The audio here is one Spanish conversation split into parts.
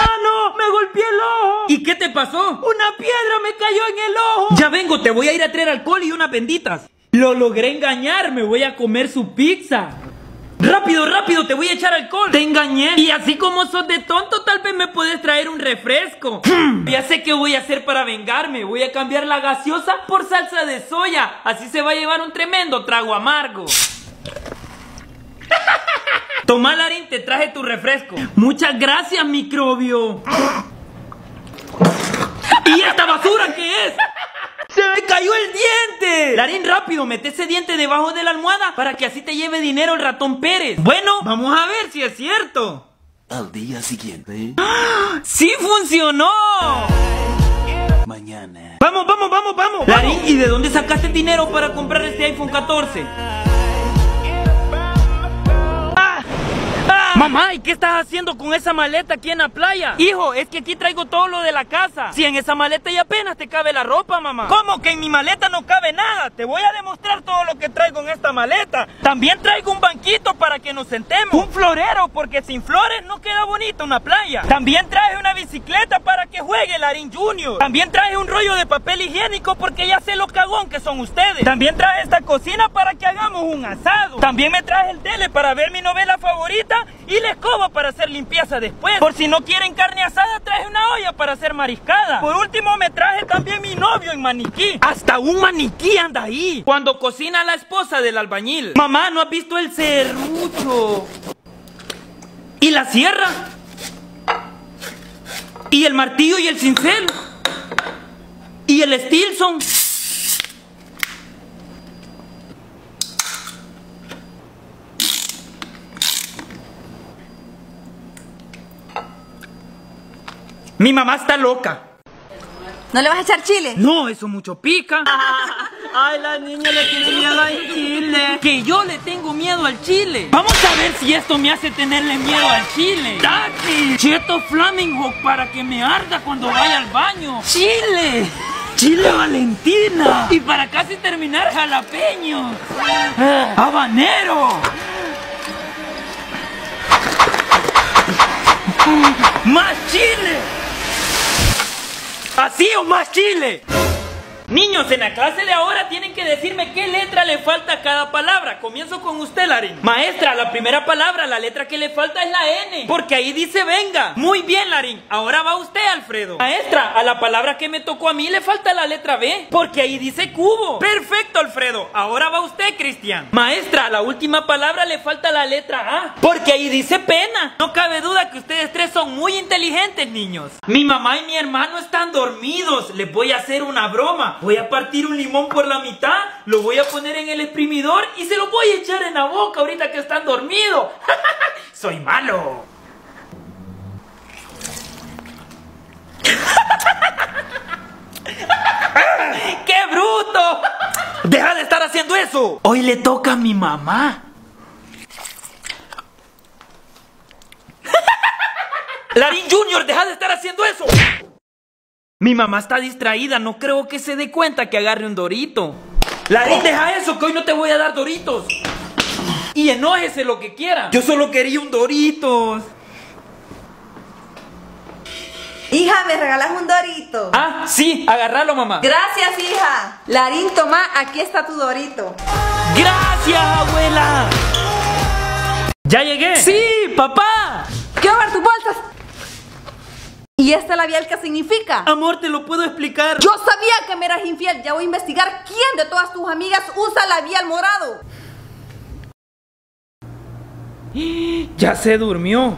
no! ¡Me golpeé el ojo! ¿Y qué te pasó? ¡Una piedra me cayó en el ojo! Ya vengo, te voy a ir a traer alcohol y unas benditas. Lo logré engañar, me voy a comer su pizza. Rápido, rápido, te voy a echar alcohol. Te engañé. Y así como sos de tonto, tal vez me puedes traer un refresco. Ya sé qué voy a hacer para vengarme. Voy a cambiar la gaseosa por salsa de soya. Así se va a llevar un tremendo trago amargo. Toma, Larín, te traje tu refresco. Muchas gracias, microbio. ¿Y esta basura qué es? ¡Se me cayó el diente! Larín, rápido, mete ese diente debajo de la almohada para que así te lleve dinero el ratón Pérez. Bueno, vamos a ver si es cierto. Al día siguiente. ¡Ah! ¡Sí funcionó! Mañana. ¡Vamos, vamos, vamos, vamos! Larín, ¿y de dónde sacaste el dinero para comprar este iPhone 14? Mamá, ¿y qué estás haciendo con esa maleta aquí en la playa? Hijo, es que aquí traigo todo lo de la casa. Si en esa maleta ya apenas te cabe la ropa, mamá. ¿Cómo que en mi maleta no cabe nada? Te voy a demostrar todo lo que traigo en esta maleta. También traigo un banquito para que nos sentemos. Un florero, porque sin flores no queda bonita una playa. También traje una bicicleta para que juegue Larín Junior. También traje un rollo de papel higiénico porque ya sé lo cagón que son ustedes. También traje esta cocina para que hagamos un asado. También me traje el tele para ver mi novela favorita y la escoba para hacer limpieza después. Por si no quieren carne asada, traje una olla para hacer mariscada. Por último, me traje también mi novio en maniquí. Hasta un maniquí anda ahí cuando cocina la esposa del albañil. Mamá, ¿no has visto el serrucho? ¿Y la sierra? ¿Y el martillo y el cincel? ¿Y el Stilson? Mi mamá está loca. ¿No le vas a echar chile? No, eso mucho pica. Ay, la niña le tiene miedo al chile. Que yo le tengo miedo al chile. Vamos a ver si esto me hace tenerle miedo al chile. ¡Tati! Cheto Flamingo para que me arda cuando vaya al baño. ¡Chile! ¡Chile Valentina! Y para casi terminar, jalapeño. ¡Habanero! ¡Más chile! ¿Así o más chile? Niños, en la clase de ahora tienen que decirme qué letra le falta a cada palabra. Comienzo con usted, Larín. Maestra, la primera palabra, la letra que le falta es la N, porque ahí dice venga. Muy bien, Larín. Ahora va usted, Alfredo. Maestra, a la palabra que me tocó a mí le falta la letra B, porque ahí dice cubo. Perfecto, Alfredo. Ahora va usted, Cristian. Maestra, a la última palabra le falta la letra A, porque ahí dice pena. No cabe duda que ustedes tres son muy inteligentes, niños. Mi mamá y mi hermano están dormidos. Les voy a hacer una broma. Voy a partir un limón por la mitad, lo voy a poner en el exprimidor y se lo voy a echar en la boca ahorita que están dormidos. Soy malo. ¡Qué bruto! ¡Deja de estar haciendo eso! Hoy le toca a mi mamá. Larín Junior, deja de estar haciendo eso. Mi mamá está distraída, no creo que se dé cuenta que agarre un dorito. Larín, deja eso, que hoy no te voy a dar doritos. Y enójese lo que quiera. Yo solo quería un doritos. Hija, ¿me regalas un dorito? Ah, sí, agárralo, mamá. Gracias, hija. Larín, toma, aquí está tu dorito. Gracias, abuela. ¿Ya llegué? Sí, papá. Quiero ver tus bolsas. ¿Y este labial qué significa? Amor, te lo puedo explicar. Yo sabía que me eras infiel. Ya voy a investigar quién de todas tus amigas usa labial morado. Ya se durmió.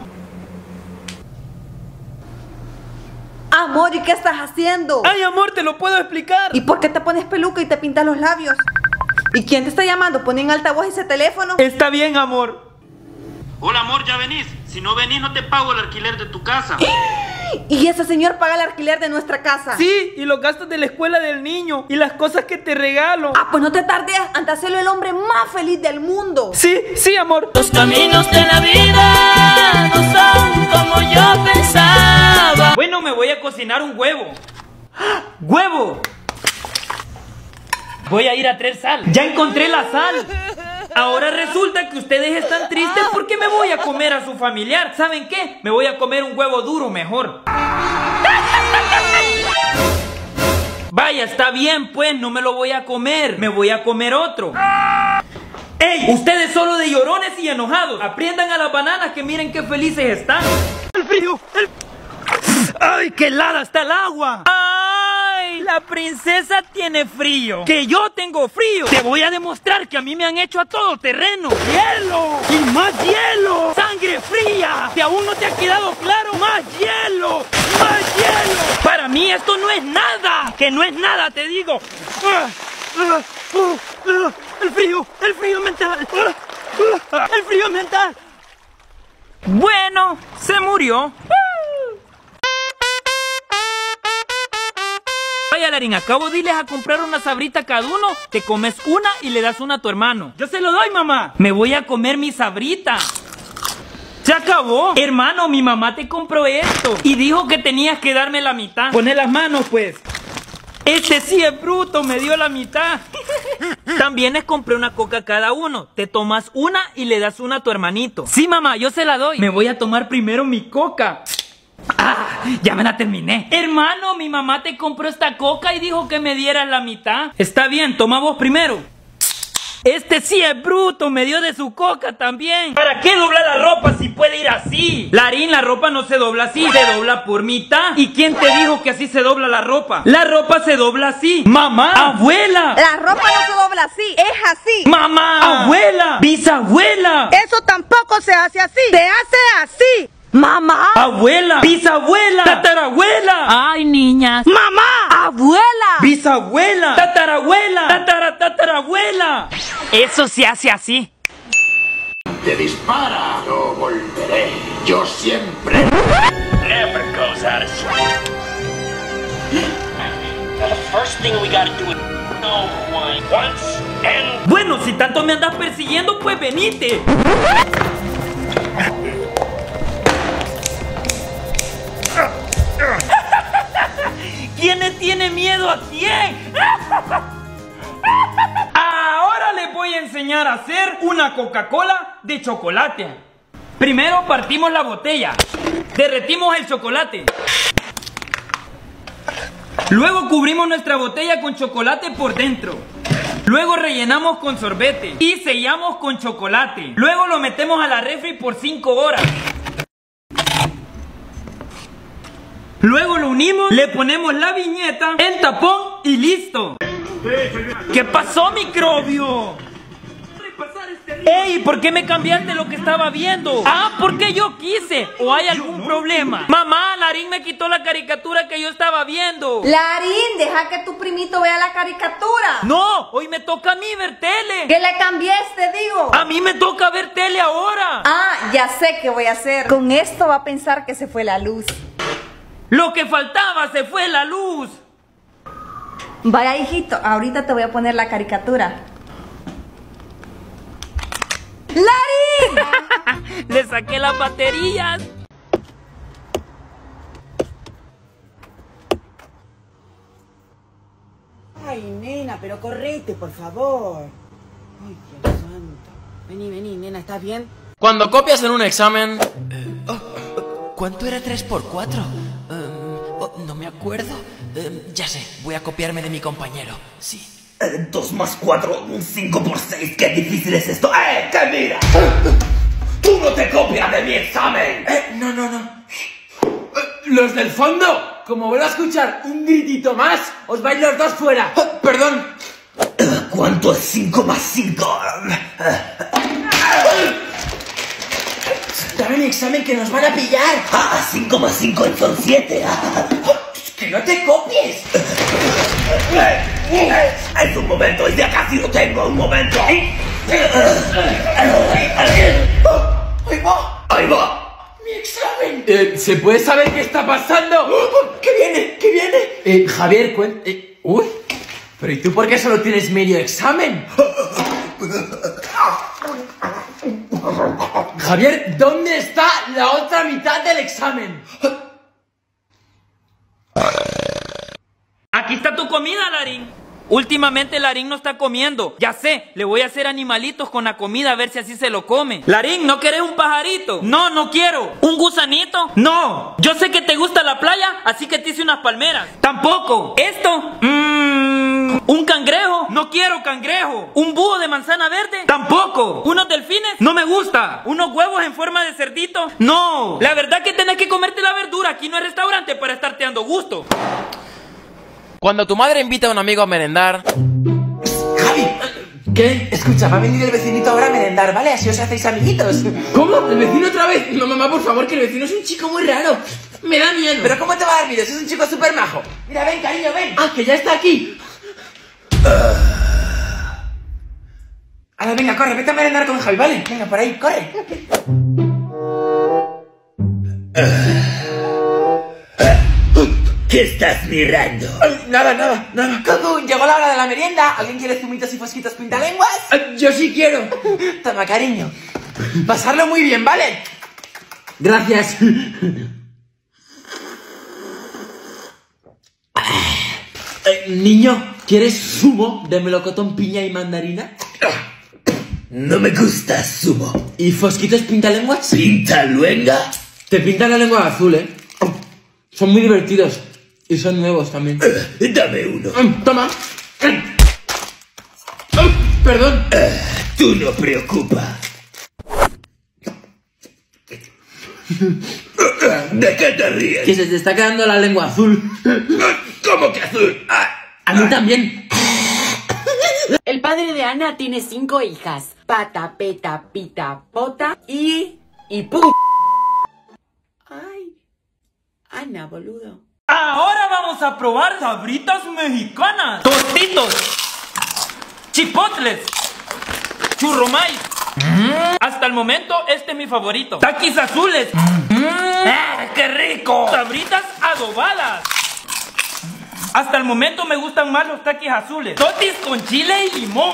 Amor, ¿y qué estás haciendo? Ay, amor, te lo puedo explicar. ¿Y por qué te pones peluca y te pintas los labios? ¿Y quién te está llamando? Pon en altavoz ese teléfono. Está bien, amor. Hola, amor, ¿ya venís? Si no venís, no te pago el alquiler de tu casa. ¿Y ese señor paga el alquiler de nuestra casa? Sí, y los gastos de la escuela del niño y las cosas que te regalo. Ah, pues no te tardes, ante hacerlo el hombre más feliz del mundo. Sí, sí, amor. Los caminos de la vida no son como yo pensaba. Bueno, me voy a cocinar un huevo. ¡Huevo! Voy a ir a traer sal. Ya encontré la sal. Ahora resulta que ustedes están tristes porque me voy a comer a su familiar. ¿Saben qué? Me voy a comer un huevo duro mejor. Vaya, está bien, pues, no me lo voy a comer. Me voy a comer otro. ¡Ey! Ustedes solo de llorones y enojados. Aprendan a las bananas que miren qué felices están. ¡El frío! ¡Ay, qué helada está el agua! ¡Ay! La princesa tiene frío. ¡Que yo tengo frío! Te voy a demostrar que a mí me han hecho a todo terreno. ¡Hielo! ¡Y más hielo! ¡Sangre fría! ¿Que aún no te ha quedado claro? ¡Más hielo! ¡Más hielo! Para mí esto no es nada. Que no es nada, te digo. El frío mental. El frío mental. Bueno, se murió. Vaya, Larín, acabo de irles a comprar una sabrita cada uno. Te comes una y le das una a tu hermano. Yo se lo doy, mamá. Me voy a comer mi sabrita. ¡Se acabó! Hermano, mi mamá te compró esto y dijo que tenías que darme la mitad. Poné las manos, pues. Este sí es bruto, me dio la mitad. También les compré una coca a cada uno. Te tomas una y le das una a tu hermanito. Sí, mamá, yo se la doy. Me voy a tomar primero mi coca. ¡Ah! Ya me la terminé. Hermano, mi mamá te compró esta coca y dijo que me dieras la mitad. Está bien, toma vos primero. Este sí es bruto, me dio de su coca también. ¿Para qué dobla la ropa si puede ir así? Larín, la ropa no se dobla así, se dobla por mitad. ¿Y quién te dijo que así se dobla la ropa? La ropa se dobla así. ¡Mamá! ¡Abuela! La ropa no se dobla así, es así. ¡Mamá! ¡Abuela! ¡Bisabuela! Eso tampoco se hace así, se hace así. ¡Mamá! ¡Abuela! ¡Bisabuela! ¡Tatarabuela! Ay, niñas. ¡Mamá! ¡Abuela! ¡Bisabuela! ¡Tatarabuela! ¡Tatarabuela! Eso se hace así. Te dispara. Yo volveré. Yo siempre. Never goes out of sight. The first thing we gotta do is know who I once and... Bueno, si tanto me andas persiguiendo, pues venite. ¿Quién le tiene miedo a quién? Ahora les voy a enseñar a hacer una Coca-Cola de chocolate. Primero partimos la botella, derretimos el chocolate. Luego cubrimos nuestra botella con chocolate por dentro. Luego rellenamos con sorbete y sellamos con chocolate. Luego lo metemos a la refri por 5 horas. Luego lo unimos, le ponemos la viñeta, el tapón y listo. ¿Qué pasó, microbio? ¡Ey! ¿Por qué me cambiaste lo que estaba viendo? Ah, porque yo quise. ¿O hay algún problema? Mamá, Larín me quitó la caricatura que yo estaba viendo. Larín, deja que tu primito vea la caricatura. No, hoy me toca a mí ver tele. Que le cambies, te digo. A mí me toca ver tele ahora. Ah, ya sé qué voy a hacer. Con esto va a pensar que se fue la luz. Lo que faltaba, se fue la luz. Vaya, hijito, ahorita te voy a poner la caricatura. ¡Larín! Le saqué las baterías. Ay, nena, pero correte, por favor. Ay, Dios santo. Vení, nena, ¿estás bien? Cuando copias en un examen... ¿Cuánto era 3×4? No me acuerdo. Ya sé, voy a copiarme de mi compañero. Sí. 2 más 4, 5 por 6. Qué difícil es esto. ¡Que mira! ¡Tú no te copias de mi examen! No. Los del fondo, como vuelvo a escuchar un gritito más, os vais los dos fuera. Perdón. ¿Cuánto es 5 más 5? Dame mi examen que nos van a pillar. 5 más 5 son 7. ¡Que no te copies! Es un momento, ya casi lo tengo, un momento. Ahí va. ¡Mi examen! ¿Se puede saber qué está pasando? ¿Qué viene? Javier, uy, pero ¿y tú por qué solo tienes medio examen? Javier, ¿dónde está la otra mitad del examen? Aquí está tu comida, Larín. Últimamente Larín no está comiendo. Ya sé, le voy a hacer animalitos con la comida a ver si así se lo come. Larín, ¿no querés un pajarito? No, no quiero. ¿Un gusanito? No. Yo sé que te gusta la playa, así que te hice unas palmeras. Tampoco. ¿Esto? ¿Un cangrejo? No quiero cangrejo. ¿Un búho de manzana verde? Tampoco. ¿Unos delfines? No me gusta. ¿Unos huevos en forma de cerdito? No. La verdad que tenés que comerte la verdura. Aquí no hay restaurante para estarte dando gusto. Cuando tu madre invita a un amigo a merendar... Javi, ¿qué? Escucha, va a venir el vecinito ahora a merendar, ¿vale? Así os hacéis amiguitos. ¿Cómo? ¿El vecino otra vez? No, mamá, por favor, que el vecino es un chico muy raro. Me da miedo. ¿Pero cómo te va a dar miedo? Si es un chico súper majo. Mira, ven, cariño, ven. Ah, que ya está aquí. Ahora, venga, corre, vete a merendar con Javi, ¿vale? Venga, por ahí, corre. ¿Qué estás mirando? Nada. Cucu, llegó la hora de la merienda. ¿Alguien quiere zumitos y fosquitos pintalenguas? Yo sí quiero. Toma, cariño. Pasarlo muy bien, ¿vale? Gracias. Niño, ¿quieres zumo de melocotón, piña y mandarina? No me gusta zumo. ¿Y fosquitos pintalenguas? ¿Pintaluenga? Te pintan la lengua azul, ¿eh? Son muy divertidos. Y son nuevos también. Dame uno. Toma. Perdón. Tú no preocupa. ¿De qué te ríes? Que se te está quedando la lengua azul. ¿Cómo que azul? A mí también. El padre de Ana tiene 5 hijas. Pata, peta, pita, pota y pu... Ay, Ana, boludo. Ahora vamos a probar sabritas mexicanas. Tostitos. Chipotles. Churromais. Hasta el momento este es mi favorito. Taquis azules. ¡Qué rico! Sabritas adobadas. Hasta el momento me gustan más los taquis azules. Totis con chile y limón.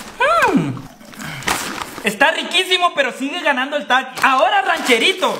Está riquísimo, pero sigue ganando el taqui. Ahora rancherito.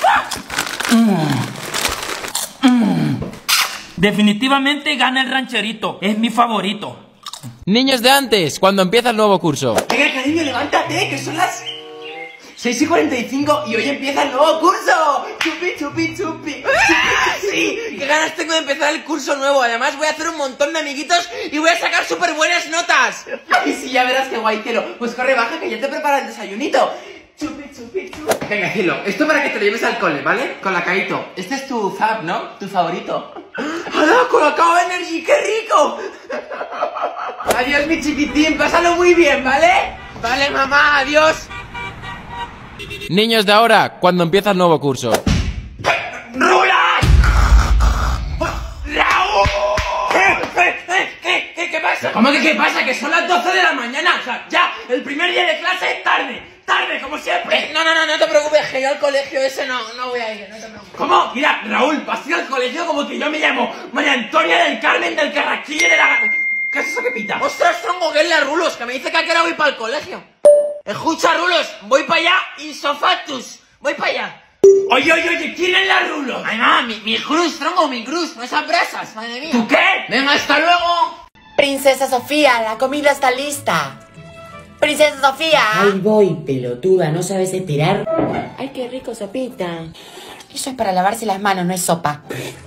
Definitivamente gana el rancherito. Es mi favorito. Niños de antes, cuando empieza el nuevo curso. Venga, cariño, levántate, que son las 6:45 y hoy empieza el nuevo curso. Chupi. Sí, qué ganas tengo de empezar el curso nuevo. Además voy a hacer un montón de amiguitos y voy a sacar súper buenas notas. Ay, sí, ya verás qué guay, cielo. Pues corre, baja, que ya te prepara el desayunito. Chupi. Venga, cielo, esto para que te lo lleves al cole, ¿vale? Con la Caito. Este es tu fab, ¿no? Tu favorito. ¡Hala, Colacao Energy! ¡Qué rico! Adiós, mi chiquitín, pásalo muy bien, ¿vale? Vale, mamá, adiós. Niños de ahora, cuando empieza el nuevo curso. ¡Rula! ¡Raúl! ¿Qué pasa? ¿Cómo que qué pasa? Que son las 12 de la mañana. O sea, ya, el primer día de clase es tarde, como siempre. No te preocupes, que yo al colegio ese no voy a ir, no te preocupes. ¿Cómo? Mira, Raúl, vas a ir al colegio como que yo me llamo María Antonia del Carmen del Carraquillo de la... ¿Qué es eso que pita? ¡Ostras, tronco, que es la Rulos! Que me dice que a qué hora voy para el colegio. Escucha, Rulos, voy para allá, insofactus. Voy para allá. Oye, ¿quién es la Rulos? Ay, mamá, mi cruz, tronco, mi cruz, no esas brasas, madre mía. ¿Tú qué? Venga, hasta luego. Princesa Sofía, la comida está lista. Princesa Sofía. Ahí voy, pelotuda, ¿no sabes esperar? Ay, qué rico, sopita. Eso es para lavarse las manos, no es sopa.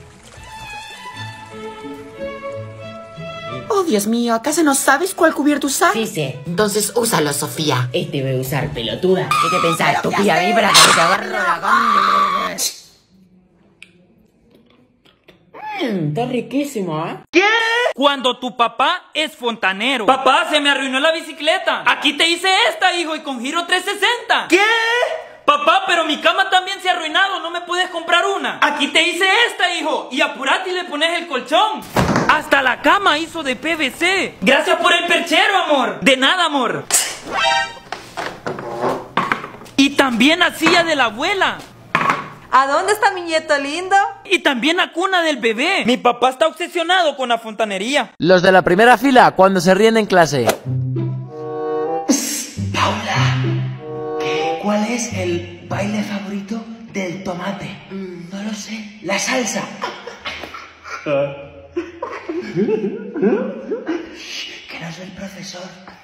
Oh, Dios mío, ¿acaso no sabes cuál cubierto usar? Sí sé. Entonces úsalo, Sofía. Este voy a usar, pelotuda. ¿Qué te pensás, estúpida? Ven para que te agarro la... Está riquísimo, ¿eh? ¿Qué? Cuando tu papá es fontanero. Papá, se me arruinó la bicicleta. Aquí te hice esta, hijo, y con giro 360. ¿Qué? Papá, pero mi cama también se ha arruinado. ¿No me puedes comprar una? Aquí te hice esta, hijo, y apurate y le pones el colchón. Hasta la cama hizo de PVC. Gracias por el perchero, amor. De nada, amor. Y también la silla de la abuela. ¿A dónde está mi nieto lindo? Y también la cuna del bebé. Mi papá está obsesionado con la fontanería. Los de la primera fila, cuando se ríen en clase. Paula, ¿cuál es el baile favorito del tomate? No lo sé. La salsa. soy el profesor.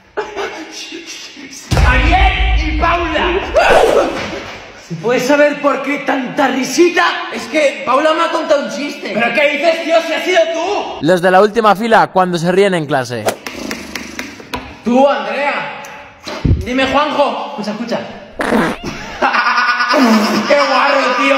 ¡Ariel y Paula! ¿Puedes saber por qué tanta risita? Es que Paula me ha contado un chiste. ¿Pero qué dices, tío, si has sido tú? Los de la última fila cuando se ríen en clase. Tú, Andrea. Dime, Juanjo. Escucha. ¡Qué guarro, tío!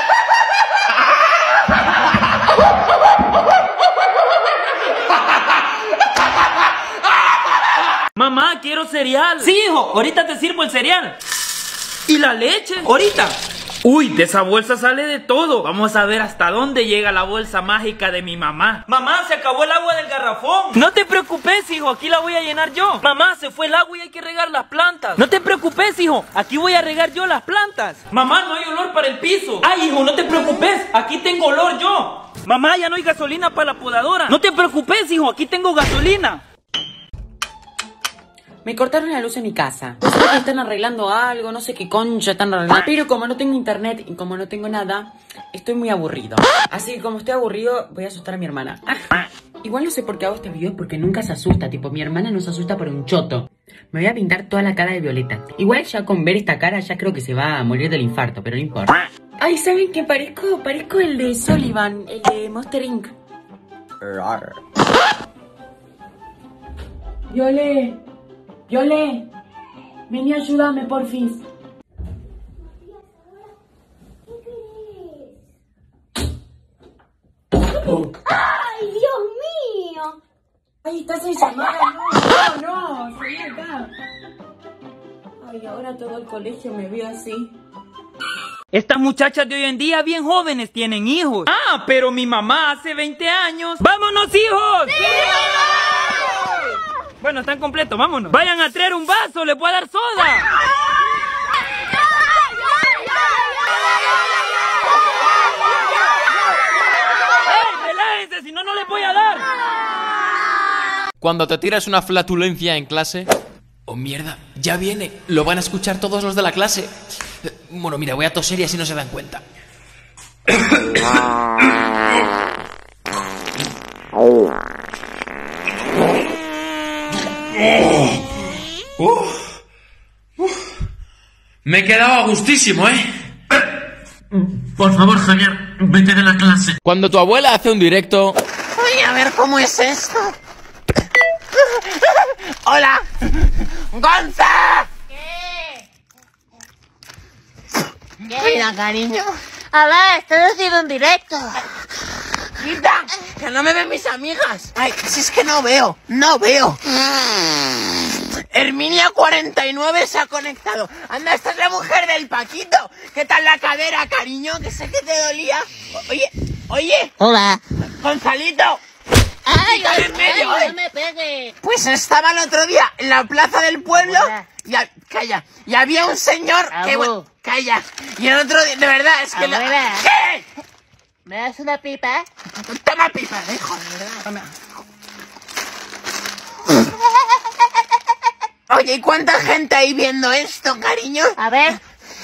Mamá, quiero cereal. Sí, hijo, ahorita te sirvo el cereal. ¿Y la leche? Ahorita. Uy, de esa bolsa sale de todo. Vamos a ver hasta dónde llega la bolsa mágica de mi mamá. Mamá, se acabó el agua del garrafón. No te preocupes, hijo, aquí la voy a llenar yo. Mamá, se fue el agua y hay que regar las plantas. No te preocupes, hijo, aquí voy a regar yo las plantas. Mamá, no hay olor para el piso. Ay, hijo, no te preocupes, aquí tengo olor yo. Mamá, ya no hay gasolina para la podadora. No te preocupes, hijo, aquí tengo gasolina. Me cortaron la luz en mi casa. No sé que están arreglando algo, no sé qué concha están arreglando. Pero como no tengo internet y como no tengo nada, estoy muy aburrido. Así que como estoy aburrido, voy a asustar a mi hermana. Igual no sé por qué hago este video porque nunca se asusta. Tipo, mi hermana no se asusta por un choto. Me voy a pintar toda la cara de violeta. Igual ya con ver esta cara ya creo que se va a morir del infarto, pero no importa. Ay, ¿saben qué parezco? Parezco el de Sullivan, el de Monster Inc. Viole, vení, ayúdame, porfis. ¡Ay, Dios mío! Ay, estás en llamada, no, salí acá. Ay, ahora todo el colegio me vio así. Estas muchachas de hoy en día bien jóvenes tienen hijos. Ah, pero mi mamá hace 20 años. ¡Vámonos, hijos! ¡Sí! Bueno, están completos, vámonos. Vayan a traer un vaso, les voy a dar soda. ¡Ey, relájense, si no, no les voy a dar! Cuando te tiras una flatulencia en clase... Oh, mierda, ya viene. Lo van a escuchar todos los de la clase. Bueno, mira, voy a toser y así no se dan cuenta. Me he quedado a gustísimo, ¿eh? Por favor, Javier, vete de la clase. Cuando tu abuela hace un directo... Voy a ver cómo es esto. ¡Hola! ¡Gonza! ¿Qué? Mira, cariño. A ver, estoy haciendo un directo. ¡Quita! ¡Que no me ven mis amigas! Ay, si es que no veo. Herminia 49 se ha conectado. Anda, esta es la mujer del Paquito. ¿Qué tal la cadera, cariño? Que sé que te dolía. Oye. Hola. Gonzalito. ¡Ay, en medio, no me pegues! Pues estaba el otro día en la plaza del pueblo. Calla. Y había un señor que... Bueno, calla. Y el otro día, de verdad, es que... ¿Qué? ¿Me das una pipa? Toma pipa, hijo, de verdad. Toma. Oye, ¿y cuánta gente hay viendo esto, cariño? A ver.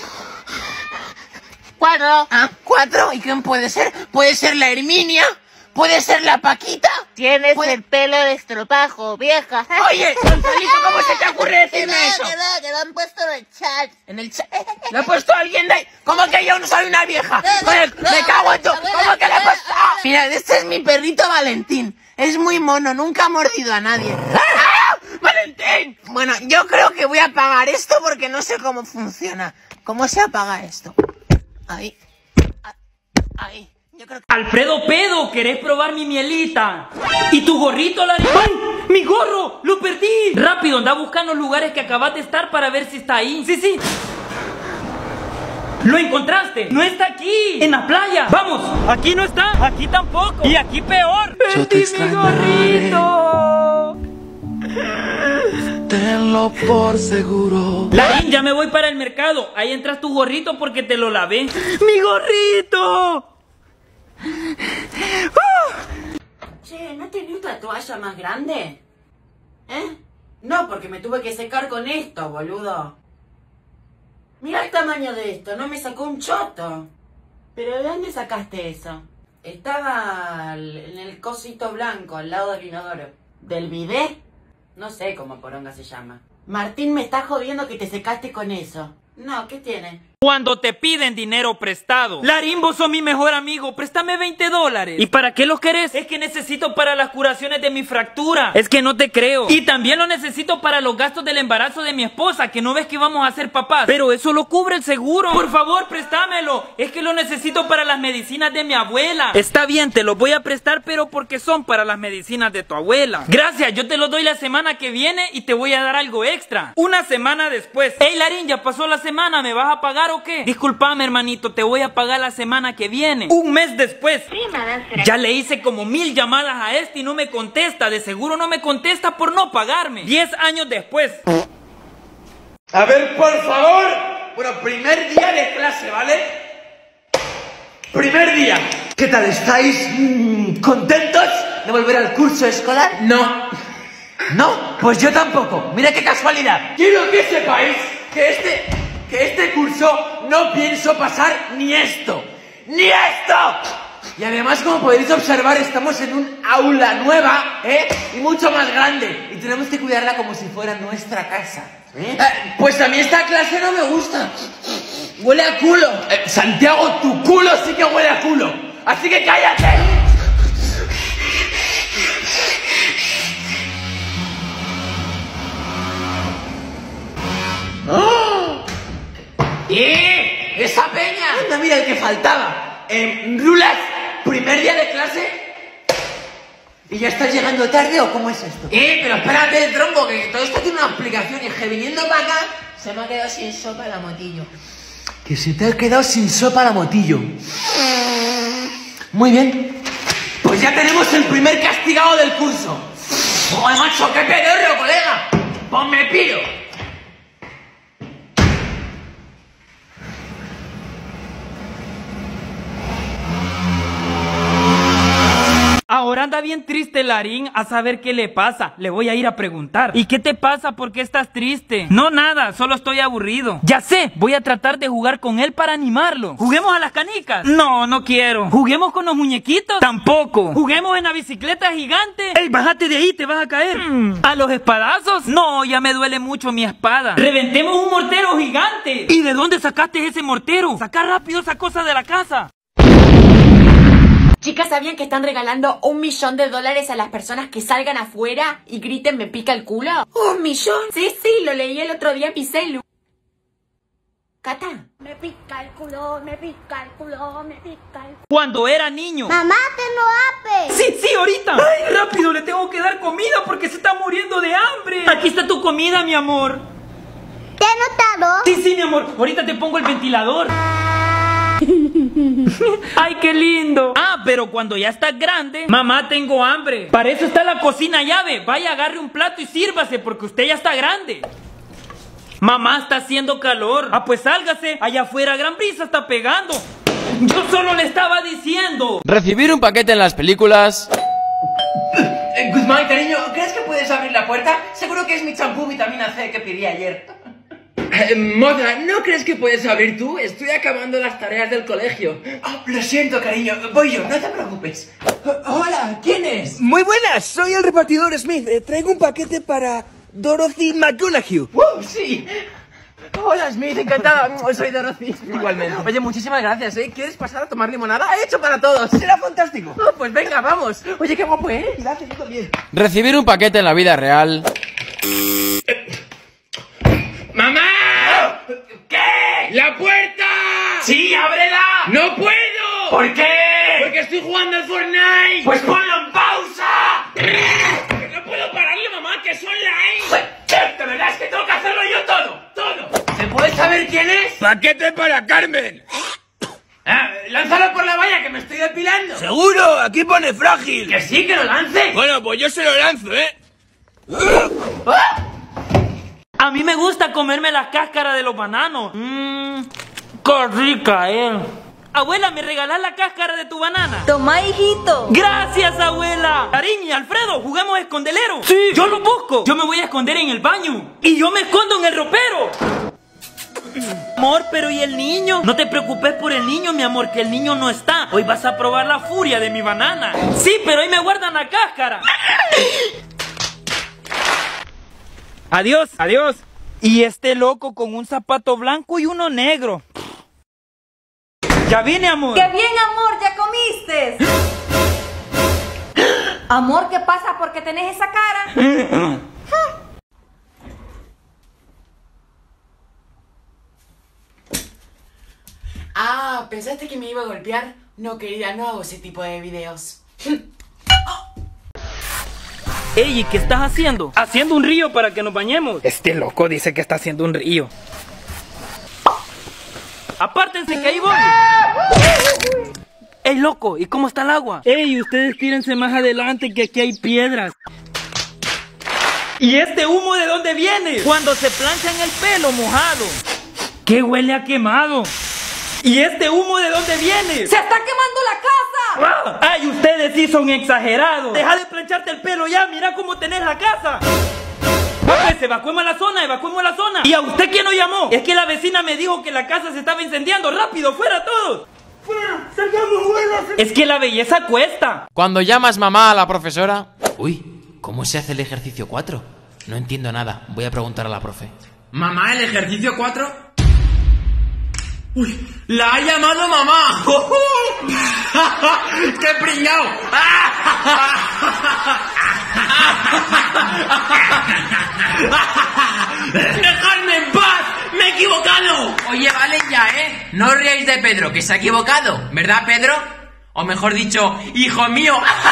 4. Ah, 4. ¿Y quién puede ser? ¿Puede ser la Herminia? ¿Puede ser la Paquita? Tienes el pelo de estropajo, vieja. Oye, Gonzalito, ¿cómo se te ocurre decirme eso? Que lo han puesto en el chat. ¿En el chat? ¿Lo ha puesto alguien de ahí? ¿Cómo que yo no soy una vieja? Me cago en tu... ¿Cómo que le he puesto? Mira, este es mi perrito Valentín. Es muy mono, nunca ha mordido a nadie. ¡Ah! ¡Valentín! Bueno, yo creo que voy a apagar esto porque no sé cómo funciona. ¿Cómo se apaga esto? Ahí. Ahí. Yo creo que... Alfredo Pedo, ¿querés probar mi mielita? ¿Y tu gorrito, Larry? ¡Ay! ¡Mi gorro! ¡Lo perdí! Rápido, anda buscando los lugares que acabas de estar para ver si está ahí. Sí. ¿Lo encontraste? ¡No está aquí! ¡En la playa! ¡Vamos! ¡Aquí no está! ¡Aquí tampoco! ¡Y aquí peor! ¡Perdí mi gorrito! Tenlo por seguro. Larín, ya me voy para el mercado. Ahí entras tu gorrito porque te lo lavé. ¡Mi gorrito! Che, ¿no tenés otra toalla más grande? No, porque me tuve que secar con esto, boludo. Mira el tamaño de esto, no me sacó un choto. ¿Pero de dónde sacaste eso? Estaba en el cosito blanco, al lado del inodoro. ¿Del bidet? No sé cómo poronga se llama. Martín, me está jodiendo que te secaste con eso. No, ¿qué tiene? Cuando te piden dinero prestado. Larín, vos sos mi mejor amigo, préstame $20. ¿Y para qué lo querés? Es que necesito para las curaciones de mi fractura. Es que no te creo. Y también lo necesito para los gastos del embarazo de mi esposa, que no ves que vamos a ser papás. Pero eso lo cubre el seguro. Por favor, préstamelo. Es que lo necesito para las medicinas de mi abuela. Está bien, te lo voy a prestar, pero porque son para las medicinas de tu abuela. Gracias, yo te lo doy la semana que viene y te voy a dar algo extra. Una semana después. Hey, Larín, ya pasó la semana, ¿me vas a pagar o qué? Disculpame, hermanito, te voy a pagar la semana que viene. Un mes después. Ya le hice como 1000 llamadas a este y no me contesta. De seguro no me contesta por no pagarme. 10 años después. A ver, por favor. Bueno, primer día de clase, ¿vale? Primer día. ¿Qué tal estáis? ¿Contentos de volver al curso escolar? No. ¿No? Pues yo tampoco. Mira qué casualidad. Quiero que sepáis que este curso no pienso pasar ni esto. ¡Ni esto! Y además, como podéis observar, estamos en un aula nueva, y mucho más grande. Y tenemos que cuidarla como si fuera nuestra casa. Pues a mí esta clase no me gusta. Huele a culo. Santiago, tu culo sí que huele a culo. Así que cállate. ¡Oh! ¡Esa peña! Anda, mira el que faltaba. Rulas, primer día de clase. ¿Y ya estás llegando tarde o cómo es esto? Pero espérate, tronco, que todo esto tiene una explicación. Y que viniendo para acá, se me ha quedado sin sopa la motillo. Que se te ha quedado sin sopa la motillo. Muy bien. Pues ya tenemos el primer castigado del curso. ¡Joder, macho, qué pedorro, colega! Pues me piro. Ahora anda bien triste Larín, a saber qué le pasa. Le voy a ir a preguntar. ¿Y qué te pasa? ¿Por qué estás triste? No, nada, solo estoy aburrido. Ya sé, voy a tratar de jugar con él para animarlo. ¿Juguemos a las canicas? No, no quiero. ¿Juguemos con los muñequitos? Tampoco. ¿Juguemos en la bicicleta gigante? ¡Ey, bájate de ahí, te vas a caer! ¿A los espadazos? No, ya me duele mucho mi espada. ¡Reventemos un mortero gigante! ¿Y de dónde sacaste ese mortero? Saca rápido esa cosa de la casa. Chicas, ¿sabían que están regalando $1 millón a las personas que salgan afuera y griten "me pica el culo"? ¿1 millón? Sí, lo leí el otro día en mi celu. Cata. Me pica el culo, me pica el culo, me pica el culo. Cuando era niño. Mamá, te no apes. Sí, ahorita. Ay, rápido, le tengo que dar comida porque se está muriendo de hambre. Aquí está tu comida, mi amor. ¿Te he notado? Sí, mi amor. Ahorita te pongo el ventilador. ¡Ay, qué lindo! Ah, pero cuando ya estás grande, mamá, tengo hambre. Para eso está la cocina llave. Vaya, agarre un plato y sírvase porque usted ya está grande. Mamá, está haciendo calor. Ah, pues sálgase. Allá afuera gran brisa está pegando. Yo solo le estaba diciendo. Recibir un paquete en las películas. Guzmán, cariño, ¿crees que puedes abrir la puerta? Seguro que es mi champú vitamina C que pedí ayer. Moza, ¿no crees que puedes abrir tú? Estoy acabando las tareas del colegio. Lo siento, cariño, voy yo, no te preocupes. Hola, ¿quién es? Muy buenas, soy el repartidor Smith. Traigo un paquete para Dorothy McGonaghy. Sí. Hola, Smith, encantada. Soy Dorothy. Igualmente. Oye, muchísimas gracias, ¿eh? ¿Quieres pasar a tomar limonada? ¡He hecho para todos! Será fantástico. Pues venga, vamos. Oye, qué guapo, ¿eh? Gracias, yo también. Recibir un paquete en la vida real. ¡Mamá! ¿Qué? ¡La puerta! ¡Sí, ábrela! ¡No puedo! ¿Por qué? Porque estoy jugando al Fortnite. ¡Pues ponlo en pausa! ¡No puedo pararle, mamá, que es online! Pues, de verdad es que tengo que hacerlo yo todo. ¿Se puede saber quién es? Paquete para Carmen. Lánzalo por la valla, que me estoy depilando. ¿Seguro? Aquí pone frágil. Que sí, que lo lance. Bueno, pues yo se lo lanzo, ¿eh? A mí me gusta comerme las cáscaras de los bananos. ¡Qué rica, Abuela, ¿me regalás la cáscara de tu banana? Toma, hijito. Gracias, abuela. Karin y Alfredo, ¿jugamos escondelero? Sí. Yo lo busco. Yo me voy a esconder en el baño. Y yo me escondo en el ropero. Amor, pero ¿y el niño? No te preocupes por el niño, mi amor, que el niño no está. Hoy vas a probar la furia de mi banana. Sí, pero ahí me guardan la cáscara. Adiós, adiós. Y este loco con un zapato blanco y uno negro. Ya vine, amor. ¡Qué bien, amor! ¿Ya comiste? Amor, ¿qué pasa? ¿Por qué tenés esa cara? Ah, ¿pensaste que me iba a golpear? No, querida, no hago ese tipo de videos. Ey, ¿y qué estás haciendo? Haciendo un río para que nos bañemos. Este loco dice que está haciendo un río. Apártense que ahí voy. Ey, loco, ¿y cómo está el agua? Ey, ustedes tírense más adelante que aquí hay piedras. ¿Y este humo de dónde viene? Cuando se planchan el pelo mojado. ¿Qué huele a quemado? ¿Y este humo de dónde viene? ¡Se está quemando la casa! ¡Ay, ustedes sí son exagerados! Deja de plancharte el pelo ya, mira cómo tenés la casa. Pues evacuemos la zona, evacuemos la zona. ¿Y a usted quién lo llamó? Es que la vecina me dijo que la casa se estaba incendiando. ¡Rápido, fuera todos! ¡Fuera! ¡Salgamos, fuera! Es que la belleza cuesta. Cuando llamas mamá a la profesora... Uy, ¿cómo se hace el ejercicio 4? No entiendo nada, voy a preguntar a la profe. Mamá, ¿el ejercicio 4? ¡Uy! ¡La ha llamado mamá! ¡Qué pringao! ¡Dejadme en paz! ¡Me he equivocado! Oye, vale ya, ¿eh? No os riáis de Pedro, que se ha equivocado, ¿verdad, Pedro? O mejor dicho, hijo mío.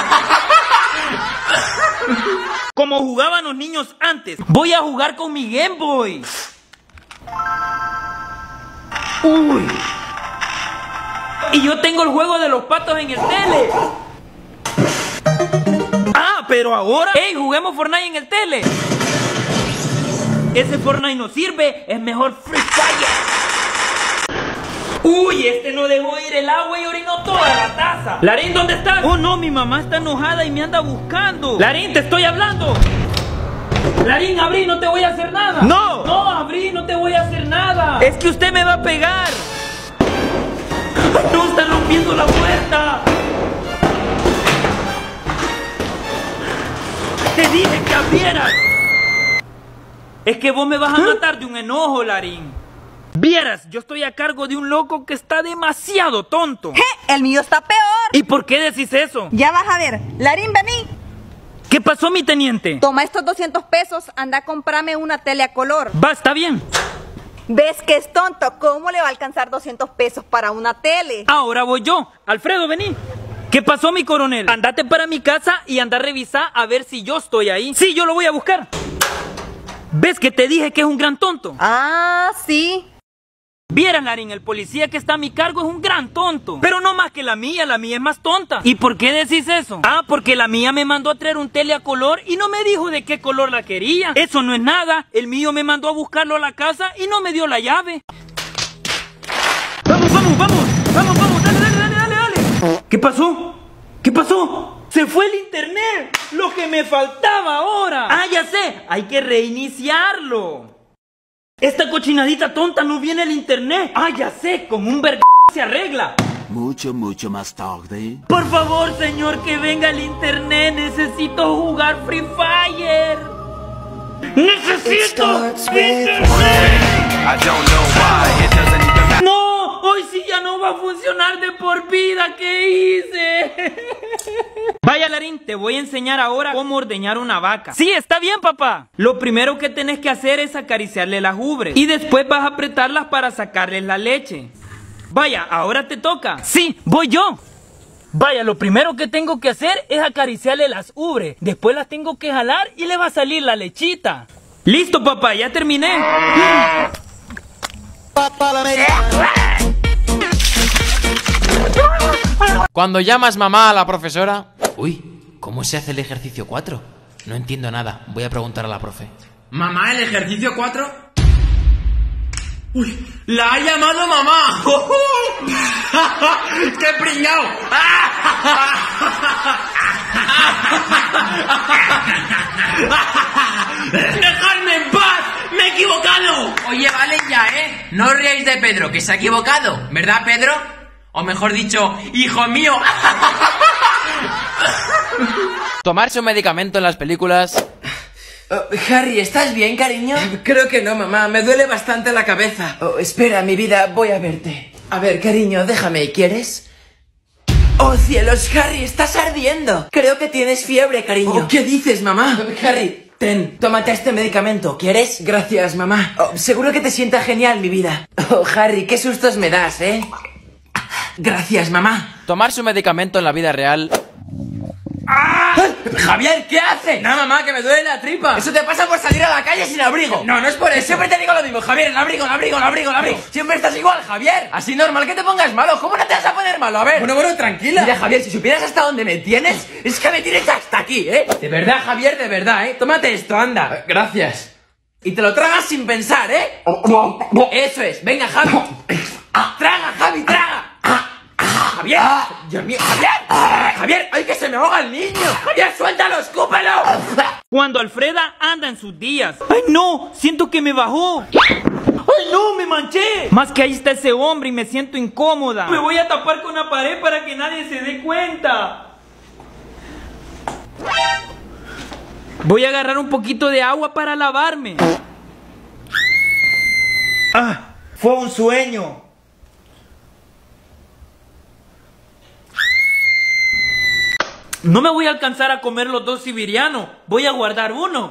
Como jugaban los niños antes. Voy a jugar con mi Game Boy. Uy. Y yo tengo el juego de los patos en el tele. Ah, pero ahora... ¡Ey, juguemos Fortnite en el tele! Ese Fortnite no sirve, es mejor Free Fire. Uy, este no dejó ir el agua y orinó toda la taza. Larín, ¿dónde estás? Oh no, mi mamá está enojada y me anda buscando. Larín, te estoy hablando. Larín, abrí, no te voy a hacer nada. No, no, abrí, no te voy a hacer nada. Es que usted me va a pegar. No, está rompiendo la puerta. Te dije que abrieras. Es que vos me vas a matar de un enojo, Larín. Vieras, yo estoy a cargo de un loco que está demasiado tonto. El mío está peor. ¿Y por qué decís eso? Ya vas a ver. Larín, vení. ¿Qué pasó, mi teniente? Toma estos 200 pesos, anda a comprarme una tele a color. Va, está bien. ¿Ves que es tonto? ¿Cómo le va a alcanzar 200 pesos para una tele? Ahora voy yo. Alfredo, vení. ¿Qué pasó, mi coronel? Andate para mi casa y anda a revisar a ver si yo estoy ahí. Sí, yo lo voy a buscar. ¿Ves que te dije que es un gran tonto? Ah, sí. Vieras, Larín, el policía que está a mi cargo es un gran tonto. Pero no más que la mía es más tonta. ¿Y por qué decís eso? Ah, porque la mía me mandó a traer un tele a color y no me dijo de qué color la quería. Eso no es nada, el mío me mandó a buscarlo a la casa y no me dio la llave. Vamos, vamos, vamos, vamos, vamos, dale, dale, dale, dale, dale. ¿Qué pasó? ¿Qué pasó? ¡Se fue el internet! ¡Lo que me faltaba ahora! ¡Ah, ya sé! Hay que reiniciarlo. Esta cochinadita tonta no viene el internet. ¡Ah, ya sé! Con un verga se arregla. Mucho más tarde. Por favor, señor, que venga el internet. Necesito jugar Free Fire. ¡Necesito internet! ¡No! Hoy sí ya no va a funcionar de por vida. ¿Qué hice? Vaya, Larín, te voy a enseñar ahora cómo ordeñar una vaca. Sí, está bien, papá. Lo primero que tenés que hacer es acariciarle las ubres y después vas a apretarlas para sacarles la leche. Vaya, ahora te toca. Sí, voy yo. Vaya, lo primero que tengo que hacer es acariciarle las ubres. Después las tengo que jalar y le va a salir la lechita. Listo, papá, ya terminé. Cuando llamas mamá a la profesora... Uy, ¿cómo se hace el ejercicio 4? No entiendo nada, voy a preguntar a la profe. Mamá, ¿el ejercicio 4? ¡Uy! ¡La ha llamado mamá! ¡Qué pringao! ¡Dejadme en paz! ¡Me he equivocado! Oye, vale ya, ¿eh? No os riáis de Pedro, que se ha equivocado, ¿verdad, Pedro? O mejor dicho, hijo mío. Tomarse un medicamento en las películas... Harry, ¿estás bien, cariño? Creo que no, mamá. Me duele bastante la cabeza. Espera, mi vida, voy a verte. A ver, cariño, déjame, ¿quieres? ¡Oh, cielos, Harry! ¡Estás ardiendo! Creo que tienes fiebre, cariño. ¿Qué dices, mamá? Harry, ten, tómate este medicamento. ¿Quieres? Gracias, mamá. Seguro que te sienta genial, mi vida. Harry, qué sustos me das, ¿eh? Gracias, mamá. Tomar su medicamento en la vida real... ¡Ah! Javier, ¿qué haces? No, mamá, que me duele la tripa. Eso te pasa por salir a la calle sin abrigo. No, no es por eso. Siempre te digo lo mismo, Javier, el abrigo. Siempre estás igual, Javier. Así normal que te pongas malo. ¿Cómo no te vas a poner malo? A ver. Bueno, tranquila. Mira, Javier, si supieras hasta dónde me tienes, es que me tienes hasta aquí, ¿eh? De verdad, Javier, de verdad, ¿eh? Tómate esto, anda. Gracias. Y te lo tragas sin pensar, ¿eh? Eso es. Venga, Javi. Traga, Javi, traga. Javier, Dios mío, Javier, ¡ay, que se me ahoga el niño! Javier, suéltalo, escúpelo. Cuando Alfreda anda en sus días. ¡Ay, no! Siento que me bajó. ¡Ay, no! ¡Me manché! Más que ahí está ese hombre y me siento incómoda. Me voy a tapar con la pared para que nadie se dé cuenta. Voy a agarrar un poquito de agua para lavarme. ¡Ah! Fue un sueño. No me voy a alcanzar a comer los 2 siberianos. Voy a guardar uno.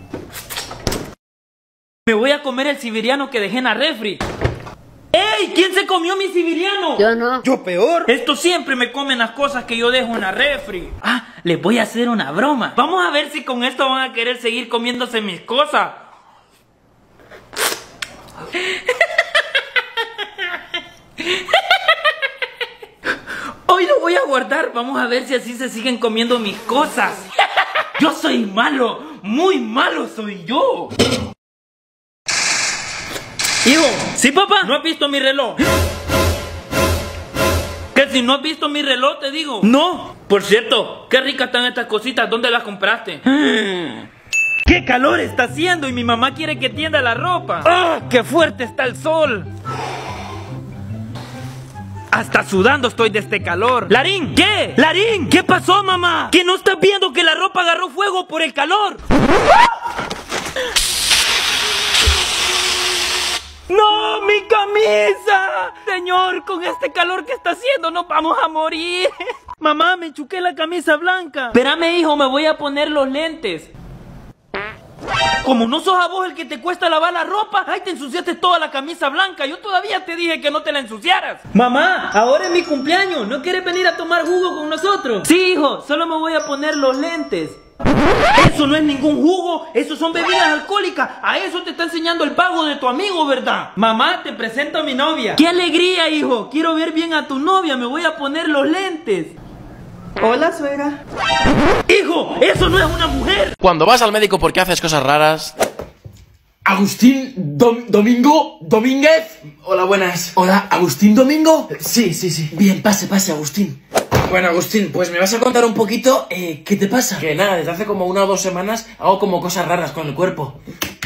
Me voy a comer el siberiano que dejé en la refri. ¡Ey! ¿Quién se comió mi siberiano? Yo no. Yo peor. Estos siempre me comen las cosas que yo dejo en la refri. Ah, les voy a hacer una broma. Vamos a ver si con esto van a querer seguir comiéndose mis cosas. Hoy lo voy a guardar, vamos a ver si así se siguen comiendo mis cosas. Yo soy malo, muy malo soy yo. Hijo, ¿sí, papá? ¿No has visto mi reloj? ¿Que si no has visto mi reloj, te digo? No. Por cierto, qué ricas están estas cositas, ¿dónde las compraste? ¡Qué calor está haciendo! Y mi mamá quiere que tienda la ropa. ¡Ah! ¡Qué fuerte está el sol! Hasta sudando estoy de este calor. ¡Larín! ¿Qué? ¡Larín! ¿Qué pasó, mamá? ¿Que no estás viendo que la ropa agarró fuego por el calor? ¡No, mi camisa! Señor, con este calor que está haciendo nos vamos a morir. Mamá, me enchuqué la camisa blanca. Espérame, hijo, me voy a poner los lentes. Como no sos a vos el que te cuesta lavar la ropa, ay, te ensuciaste toda la camisa blanca. Yo todavía te dije que no te la ensuciaras. Mamá, ahora es mi cumpleaños. ¿No quieres venir a tomar jugo con nosotros? Sí, hijo, solo me voy a poner los lentes. Eso no es ningún jugo, eso son bebidas alcohólicas. A eso te está enseñando el pago de tu amigo, ¿verdad? Mamá, te presento a mi novia. ¡Qué alegría, hijo! Quiero ver bien a tu novia, me voy a poner los lentes. Hola, suegra. ¡Hijo! ¡Eso no es una mujer! Cuando vas al médico porque haces cosas raras... Agustín Domínguez. Hola, buenas. Hola, ¿Agustín Domingo? Sí. Bien, pase, Agustín. Bueno, Agustín, pues me vas a contar un poquito ¿qué te pasa? Que nada, desde hace como 1 o 2 semanas hago como cosas raras con el cuerpo.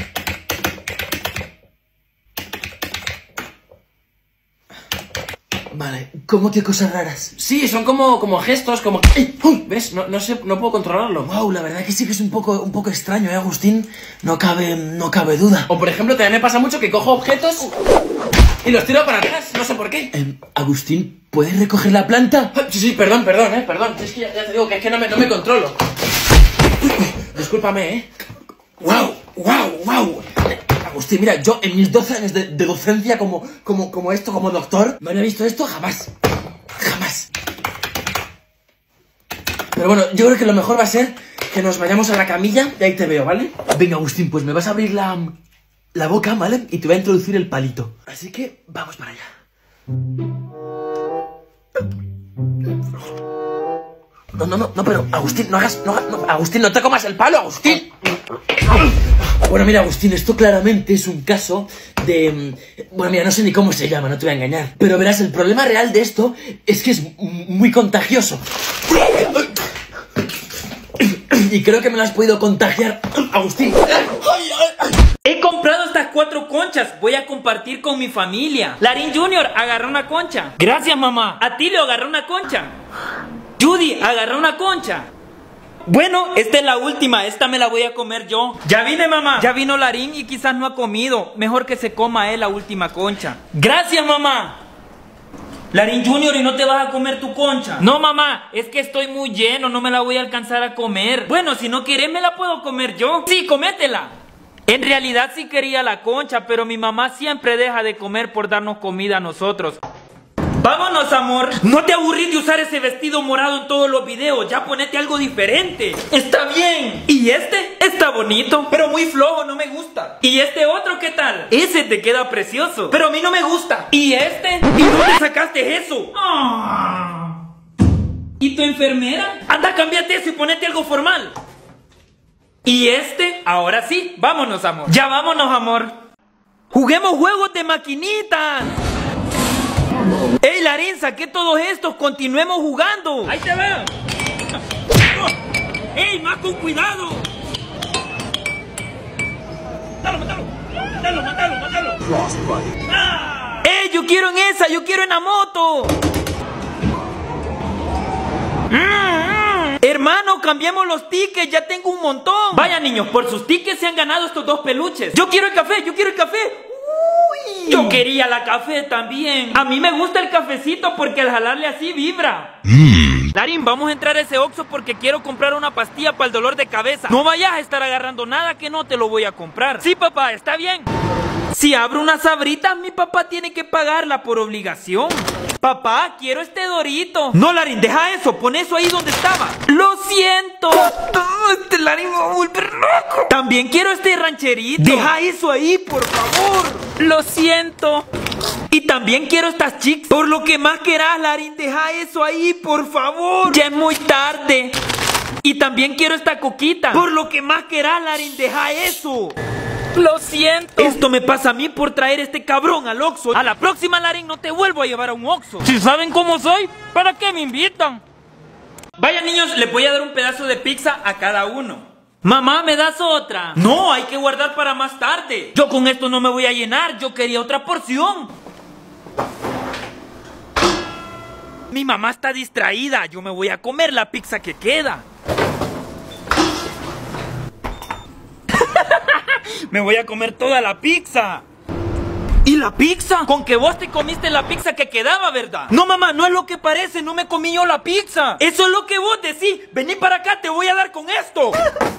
Vale, ¿cómo que cosas raras? Sí, son como gestos, como... ¡Uy! ¿Ves? No sé, no puedo controlarlo. Wow, la verdad que sí que es un poco extraño, Agustín? No cabe duda. O por ejemplo, también me pasa mucho que cojo objetos y los tiro para atrás, no sé por qué. Agustín, ¿puedes recoger la planta? Sí, perdón. Es que ya te digo que es que no me controlo. Discúlpame, ¡Wow! Agustín, mira, yo en mis 12 años de docencia como doctor, no había visto esto jamás. Pero bueno, yo creo que lo mejor va a ser que nos vayamos a la camilla y ahí te veo, ¿vale? Venga, Agustín, pues me vas a abrir la boca, ¿vale? Y te voy a introducir el palito. Así que vamos para allá. No, pero Agustín, Agustín, no te comas el palo, Agustín. Bueno, mira, Agustín, esto claramente es un caso de... Bueno, mira, no sé ni cómo se llama, no te voy a engañar. Pero verás, el problema real de esto es que es muy contagioso. Y creo que me lo has podido contagiar, Agustín. He comprado estas 4 conchas. Voy a compartir con mi familia. Larín Junior, agarra una concha. Gracias, mamá. Atilio, agarra una concha. Judy, agarra una concha. Bueno, esta es la última, esta me la voy a comer yo. Ya vine, mamá. Ya vino Larín y quizás no ha comido. Mejor que se coma él la última concha. Gracias, mamá. Larín Junior, ¿y no te vas a comer tu concha? No, mamá, es que estoy muy lleno, no me la voy a alcanzar a comer. Bueno, si no quieres me la puedo comer yo. Sí, cométela. En realidad sí quería la concha, pero mi mamá siempre deja de comer por darnos comida a nosotros. Vámonos, amor. No te aburrís de usar ese vestido morado en todos los videos. Ya ponete algo diferente. Está bien. ¿Y este? Está bonito, pero muy flojo, no me gusta. ¿Y este otro qué tal? Ese te queda precioso, pero a mí no me gusta. ¿Y este? ¿Y dónde sacaste eso? ¿Y tu enfermera? Anda, cámbiate eso y ponete algo formal. ¿Y este? Ahora sí, vámonos, amor. Ya vámonos, amor. Juguemos juegos de maquinitas. ¡Ey, Larín, saqué todos estos! ¡Continuemos jugando! ¡Ahí te veo! ¡Ey, más con cuidado! ¡Mátalo, mátalo! ¡Mátalo, mátalo, mátalo! ¡Ah! ¡Ey, yo quiero en esa! ¡Yo quiero en la moto! Hermano, cambiemos los tickets, ya tengo un montón. Vaya, niños, por sus tickets se han ganado estos 2 peluches. Yo quiero el café, yo quiero el café. Uy, yo quería la café también. A mí me gusta el cafecito porque al jalarle así vibra. Larín, vamos a entrar a ese Oxxo porque quiero comprar una pastilla para el dolor de cabeza. No vayas a estar agarrando nada que no te lo voy a comprar. Sí, papá, está bien. Si abro unas sabritas, mi papá tiene que pagarla por obligación. Papá, quiero este Dorito. No, Larín, deja eso, pon eso ahí donde estaba. Lo siento. Este Larín me va a volver loco. También quiero este rancherito. Deja eso ahí, por favor. Lo siento. Y también quiero estas chicks. Por lo que más querás, Larín, deja eso ahí, por favor. Ya es muy tarde. Y también quiero esta coquita. Por lo que más querás, Larín, deja eso. Lo siento. Esto me pasa a mí por traer este cabrón al Oxxo. A la próxima, Larín, no te vuelvo a llevar a un Oxxo. Si saben cómo soy, ¿para qué me invitan? Vaya, niños, les voy a dar un pedazo de pizza a cada uno. Mamá, ¿me das otra? No, hay que guardar para más tarde. Yo con esto no me voy a llenar, yo quería otra porción. Mi mamá está distraída, yo me voy a comer la pizza que queda. Me voy a comer toda la pizza. ¿Y la pizza? Con que vos te comiste la pizza que quedaba, ¿verdad? No, mamá, no es lo que parece, no me comí yo la pizza. Eso es lo que vos decís. Vení para acá, te voy a dar con esto.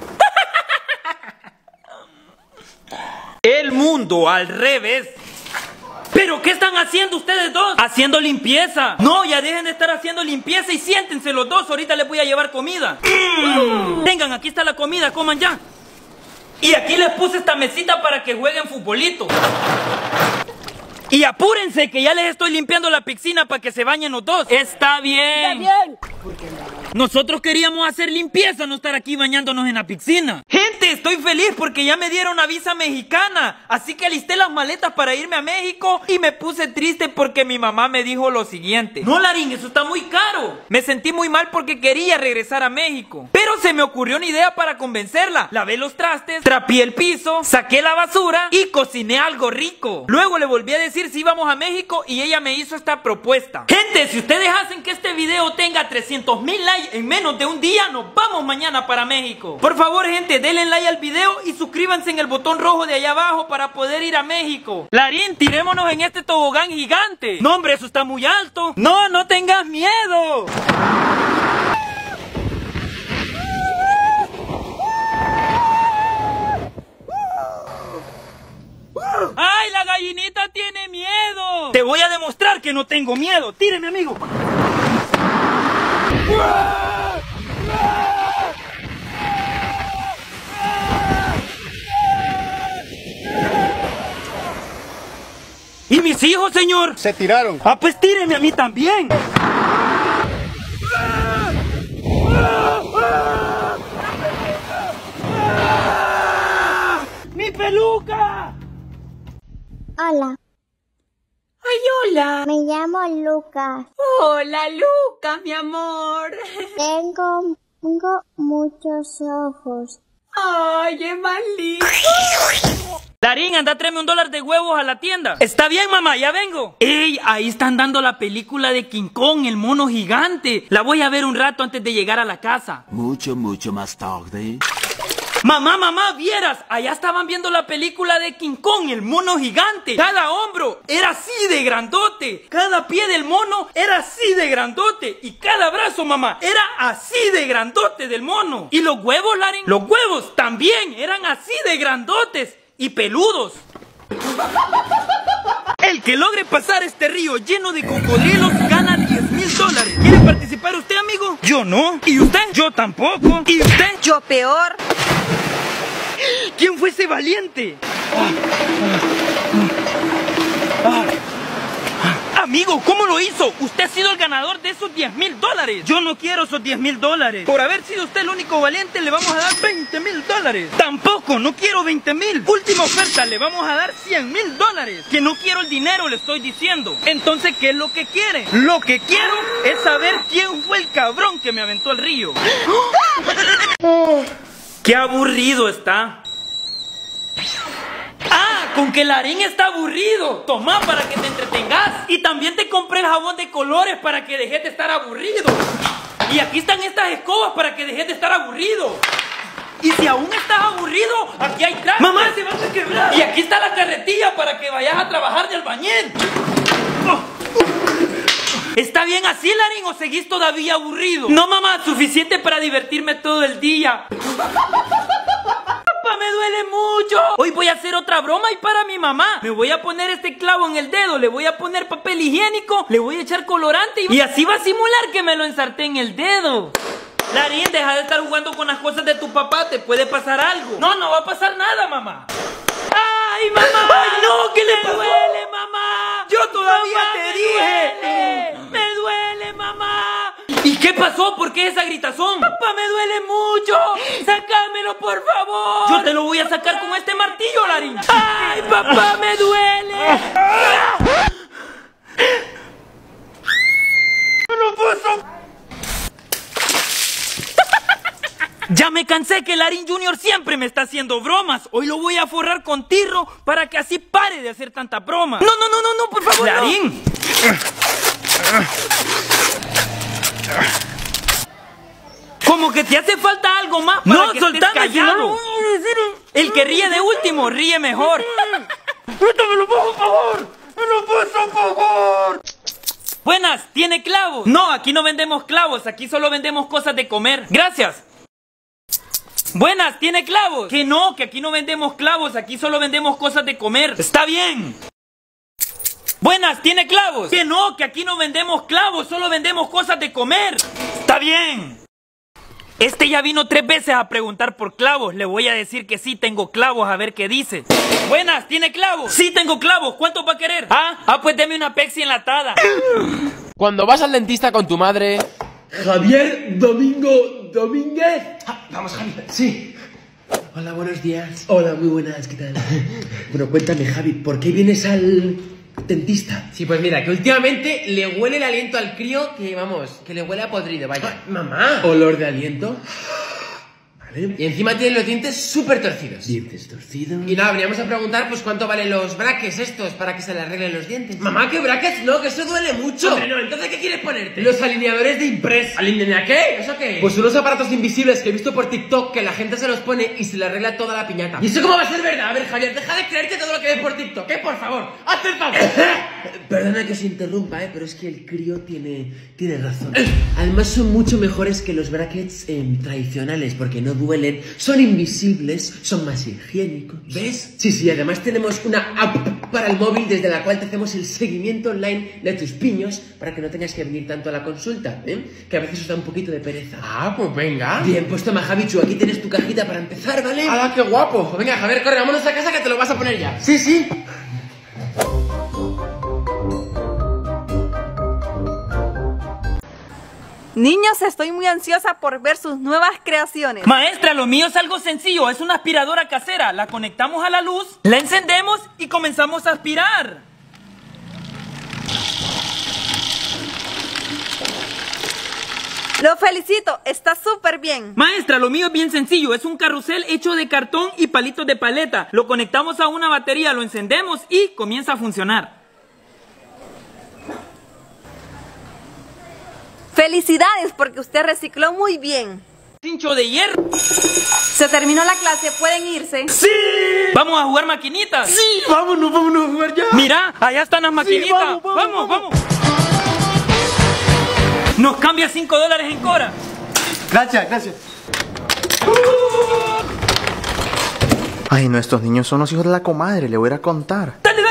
El mundo al revés. ¿Pero qué están haciendo ustedes dos? Haciendo limpieza. No, ya dejen de estar haciendo limpieza y siéntense los dos. Ahorita les voy a llevar comida. Vengan, aquí está la comida, coman ya. Y aquí les puse esta mesita para que jueguen futbolito. Y apúrense que ya les estoy limpiando la piscina para que se bañen los dos. Está bien. Está bien. Nosotros queríamos hacer limpieza, no estar aquí bañándonos en la piscina. Gente, estoy feliz porque ya me dieron una visa mexicana. Así que alisté las maletas para irme a México. Y me puse triste porque mi mamá me dijo lo siguiente: no, Larín, eso está muy caro. Me sentí muy mal porque quería regresar a México, pero se me ocurrió una idea para convencerla. Lavé los trastes, trapié el piso, saqué la basura y cociné algo rico. Luego le volví a decir si íbamos a México y ella me hizo esta propuesta. Gente, si ustedes hacen que este video tenga 300,000 likes en menos de un día, nos vamos mañana para México. Por favor, gente, denle like al video y suscríbanse en el botón rojo de allá abajo para poder ir a México. Larín, tirémonos en este tobogán gigante. No, hombre, eso está muy alto. No, no tengas miedo. ¡Ay, la gallinita tiene miedo! Te voy a demostrar que no tengo miedo. Tíreme, amigo. ¿Y mis hijos, señor? Se tiraron. Ah, pues tíreme a mí también. ¡Mi peluca! Hola. Ay, hola. Me llamo Lucas. Hola, Lucas, mi amor. Tengo muchos ojos. Ay, es más lindo. Darín, anda, tráeme $1 de huevos a la tienda. Está bien, mamá, ya vengo. Ey, ahí están dando la película de King Kong, el mono gigante. La voy a ver un rato antes de llegar a la casa. Mucho más tarde. Mamá, vieras, allá estaban viendo la película de King Kong, el mono gigante. Cada hombro era así de grandote. Cada pie del mono era así de grandote. Y cada brazo, mamá, era así de grandote del mono. Y los huevos, Larín, los huevos también eran así de grandotes y peludos. El que logre pasar este río lleno de cocodrilos gana $10,000. ¿Quiere participar usted, amigo? Yo no. ¿Y usted? Yo tampoco. ¿Y usted? Yo peor. ¿Quién fue ese valiente? Amigo, ¿cómo lo hizo? Usted ha sido el ganador de esos $10,000. Yo no quiero esos $10,000. Por haber sido usted el único valiente, le vamos a dar $20,000. Tampoco, no quiero 20,000. Última oferta, le vamos a dar $100,000. Que no quiero el dinero, le estoy diciendo. Entonces, ¿qué es lo que quiere? Lo que quiero es saber quién fue el cabrón que me aventó al río. ¡Qué aburrido está! Con que Larín está aburrido. Toma para que te entretengas. Y también te compré el jabón de colores para que dejes de estar aburrido. Y aquí están estas escobas para que dejes de estar aburrido. Y si aún estás aburrido, aquí hay trajes. Mamá, se van a quebrar. Y aquí está la carretilla para que vayas a trabajar de albañil. ¿Está bien así, Larín, o seguís todavía aburrido? No, mamá, suficiente para divertirme todo el día. Me duele mucho. Hoy voy a hacer otra broma y para mi mamá. Me voy a poner este clavo en el dedo, le voy a poner papel higiénico, le voy a echar colorante y así va a simular que me lo ensarté en el dedo. Larín, deja de estar jugando con las cosas de tu papá, te puede pasar algo. No va a pasar nada, mamá. ¡Ay, mamá! ¡Ay, no! ¿Qué le pasó? ¡Me duele, mamá! ¡Yo todavía mamá, te dije! ¡Me duele, mamá! ¿Y qué pasó? ¿Por qué esa gritazón? ¡Papá, me duele mucho! ¡Sácamelo, por favor! Yo te lo voy a sacar con este martillo, Larín. ¡Ay, papá, me duele! ¡No puedo! Ya me cansé que Larín Jr. siempre me está haciendo bromas. Hoy lo voy a forrar con tirro para que así pare de hacer tanta broma. No, por favor, Larín. Como que te hace falta algo más para que estés callado. El que ríe de último, ríe mejor. ¡Prétamelo, por favor! ¡Por favor! Buenas, ¿tiene clavos? No, aquí no vendemos clavos, aquí solo vendemos cosas de comer. Gracias. Buenas, ¿tiene clavos? Que no, que aquí no vendemos clavos, aquí solo vendemos cosas de comer. Está bien. Buenas, ¿tiene clavos? Que no, que aquí no vendemos clavos, solo vendemos cosas de comer. Está bien. Este ya vino 3 veces a preguntar por clavos. Le voy a decir que sí tengo clavos, a ver qué dice. Buenas, ¿tiene clavos? Sí tengo clavos, ¿cuántos va a querer? Pues deme una Pepsi enlatada. Cuando vas al dentista con tu madre... Javier Domínguez. Vamos, Javier. Sí. Hola, buenos días. Hola, muy buenas, ¿qué tal? Bueno, cuéntame, Javi, ¿por qué vienes al dentista? Sí, pues mira, que últimamente le huele el aliento al crío que, vamos, que le huele a podrido, vaya. Mamá. ¿Olor de aliento? Vale. Y encima tiene los dientes súper torcidos. ¿Dientes torcidos? Y nada, veníamos a preguntar, pues, ¿cuánto valen los brackets estos para que se le arreglen los dientes? Mamá, ¿qué brackets? No, que eso duele mucho. Hombre, no, entonces, ¿qué quieres ponerte? Los alineadores de impress. ¿Alineador qué? ¿Eso qué? Pues unos aparatos invisibles que he visto por TikTok que la gente se los pone y se le arregla toda la piñata. ¿Y eso cómo va a ser verdad? A ver, Javier, deja de creerte todo lo que ves por TikTok, ¿eh? Por favor, haz el favor. Perdona que os interrumpa, pero es que el crío tiene razón. Además son mucho mejores que los brackets tradicionales porque no duelen, son invisibles, son más higiénicos. ¿Ves? Sí, además tenemos una app para el móvil desde la cual te hacemos el seguimiento online de tus piños para que no tengas que venir tanto a la consulta, ¿eh? Que a veces os da un poquito de pereza. Pues venga. Bien, pues toma, Javichu, aquí tienes tu cajita para empezar, ¿vale? ¡Hala, qué guapo! Venga, Javier, corre, vámonos a casa que te lo vas a poner ya. Sí. Niños, estoy muy ansiosa por ver sus nuevas creaciones. Maestra, lo mío es algo sencillo, es una aspiradora casera. La conectamos a la luz, la encendemos y comenzamos a aspirar. Lo felicito, está súper bien. Maestra, lo mío es bien sencillo. Es un carrusel hecho de cartón y palitos de paleta. Lo conectamos a una batería, lo encendemos y comienza a funcionar. Felicidades porque usted recicló muy bien. Cincho de hierro. Se terminó la clase, ¿pueden irse? ¡Sí! ¿Vamos a jugar maquinitas? Sí, vámonos a jugar ya. Mira, allá están las maquinitas. Sí, vamos. Nos cambia $5 en Cora. Gracias. Ay, no, estos niños son los hijos de la comadre, le voy a ir a contar. Dale.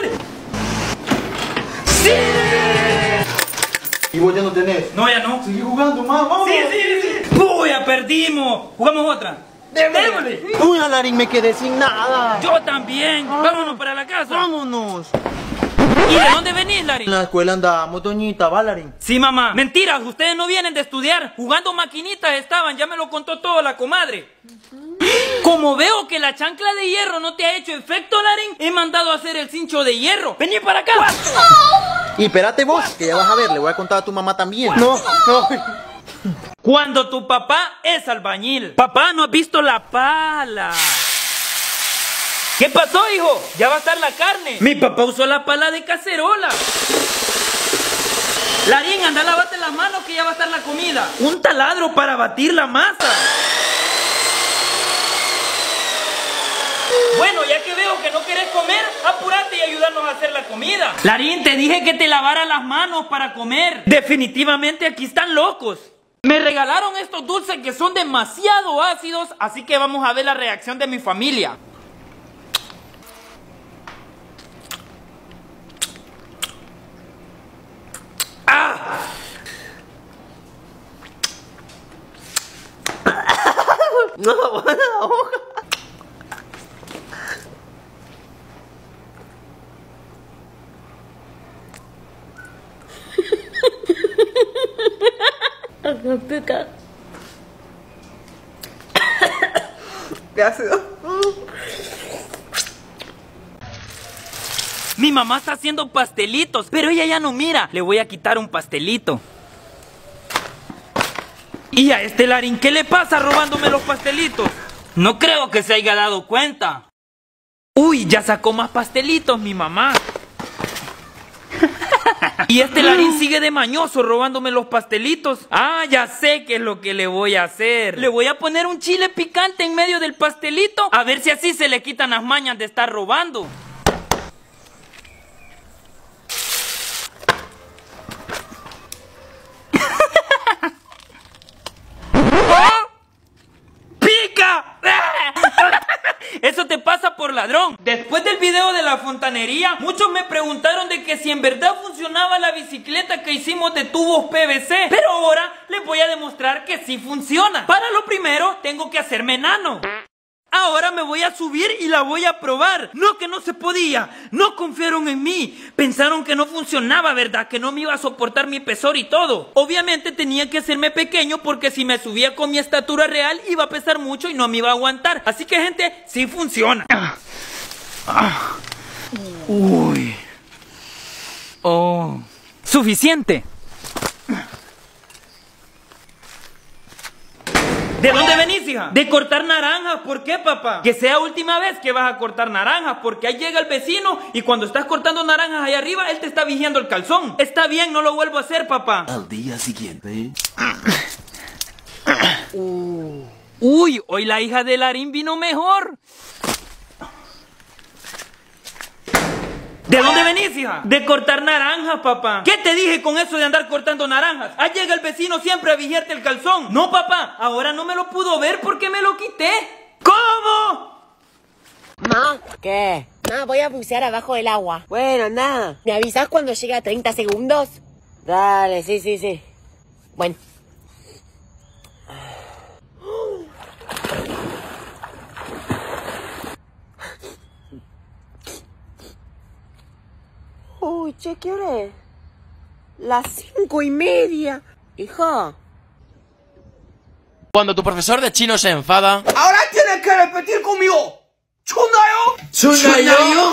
¡Sí! ¿Y vos ya no tenés? No, ya no. Sigue jugando, mamá. Sí. ¡Uy, ya perdimos! ¿Jugamos otra? ¡Démosle! Uy, Alarín, me quedé sin nada. Yo también. Vámonos para la casa. Vámonos. ¿Y de dónde venís, Larín? En la escuela andábamos, doñita, ¿va, Larín? Sí, mamá. Mentiras, ustedes no vienen de estudiar. Jugando maquinitas estaban, ya me lo contó todo la comadre. Como veo que la chancla de hierro no te ha hecho efecto, Larín, he mandado a hacer el cincho de hierro. Vení para acá. Y espérate vos, que ya vas a ver, le voy a contar a tu mamá también. No. Cuando tu papá es albañil. Papá, ¿no has visto la pala? ¿Qué pasó, hijo? Ya va a estar la carne. Mi papá usó la pala de cacerola. Larín, anda a lavarte las manos que ya va a estar la comida. Un taladro para batir la masa. Bueno, ya que veo que no querés comer, apúrate y ayúdanos a hacer la comida. Larín, te dije que te lavara las manos para comer. Definitivamente aquí están locos. Me regalaron estos dulces que son demasiado ácidos, así que vamos a ver la reacción de mi familia. ¡Ah! No, buena hoja. ¿Qué ácido? Mi mamá está haciendo pastelitos, pero ella ya no mira. Le voy a quitar un pastelito. Y a este Larín, ¿qué le pasa robándome los pastelitos? No creo que se haya dado cuenta. Uy, ya sacó más pastelitos mi mamá. Y este Larín sigue de mañoso robándome los pastelitos. Ah, ya sé qué es lo que le voy a hacer. Le voy a poner un chile picante en medio del pastelito, a ver si así se le quitan las mañas de estar robando. ¡Pica! Eso te pasa por ladrón. Después del video de la fontanería, muchos me preguntaron de que si en verdad funcionaba la bicicleta que hicimos de tubos PVC. Pero ahora les voy a demostrar que sí funciona. Para lo primero, tengo que hacerme enano. Ahora me voy a subir y la voy a probar. No, que no se podía. No confiaron en mí. Pensaron que no funcionaba, ¿verdad? Que no me iba a soportar mi pesor y todo. Obviamente tenía que hacerme pequeño porque si me subía con mi estatura real iba a pesar mucho y no me iba a aguantar. Así que, gente, sí funciona. Uy. Oh. Suficiente. ¿De dónde venís, hija? De cortar naranjas. ¿Por qué, papá? Que sea última vez que vas a cortar naranjas, porque ahí llega el vecino y cuando estás cortando naranjas ahí arriba, él te está vigiando el calzón. Está bien, no lo vuelvo a hacer, papá. Al día siguiente. Uy, hoy la hija de Larín vino mejor. ¿De dónde venís, hija? De cortar naranjas, papá. ¿Qué te dije con eso de andar cortando naranjas? Ahí llega el vecino siempre a vigiarte el calzón. No, papá, ahora no me lo pudo ver porque me lo quité. ¿Cómo? Ma, ¿qué? No, voy a bucear abajo del agua. Bueno, nada. ¿Me avisas cuando llegue a 30 segundos? Dale, sí. Bueno. Uy, che, ¿qué hora es? Las 5:30. Hija. Cuando tu profesor de chino se enfada... Ahora tienes que repetir conmigo. ¿Chundayo?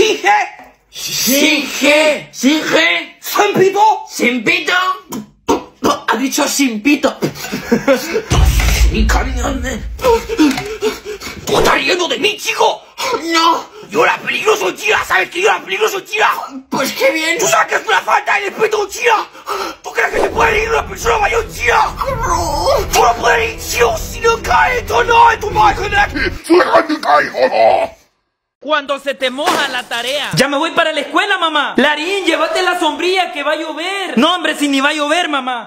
Shinge. Sempito. dicho sin pito. Sí, cariño. ¿Tú estás riendo de mí, chico? No. Yo era peligroso, tía. ¿Sabes que yo era peligroso, tía? Pues qué bien. ¿Tú sabes que es una falta de respeto, tía? ¿Tú crees que te puede ir una persona mayor, tía? Tú no puedes ir, tío, si no caes, tú no, tu madre de aquí. ¡Déjate caer, joder! Cuando se te moja la tarea. Ya me voy para la escuela, mamá. Larín, llévate la sombrilla que va a llover. No, hombre, si ni va a llover, mamá.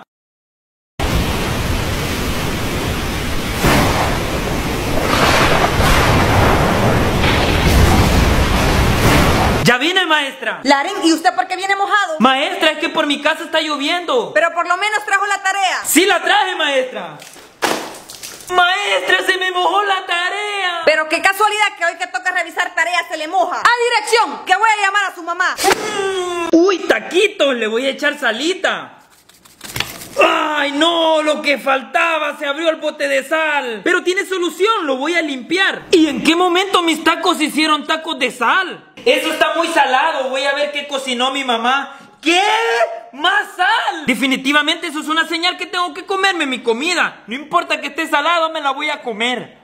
Ya vine, maestra. Larín, ¿y usted por qué viene mojado? Maestra, es que por mi casa está lloviendo. Pero por lo menos trajo la tarea. Sí la traje, maestra. Maestra, se me mojó la tarea. Pero qué casualidad que hoy que toca revisar tareas se le moja. ¡A dirección! Que voy a llamar a su mamá. Uy, taquitos, le voy a echar salita. ¡Ay, no! Lo que faltaba, se abrió el bote de sal. Pero tiene solución, lo voy a limpiar. ¿Y en qué momento mis tacos hicieron tacos de sal? Eso está muy salado, voy a ver qué cocinó mi mamá. ¿Qué? ¿Más sal? Definitivamente eso es una señal que tengo que comerme mi comida. No importa que esté salado, me la voy a comer.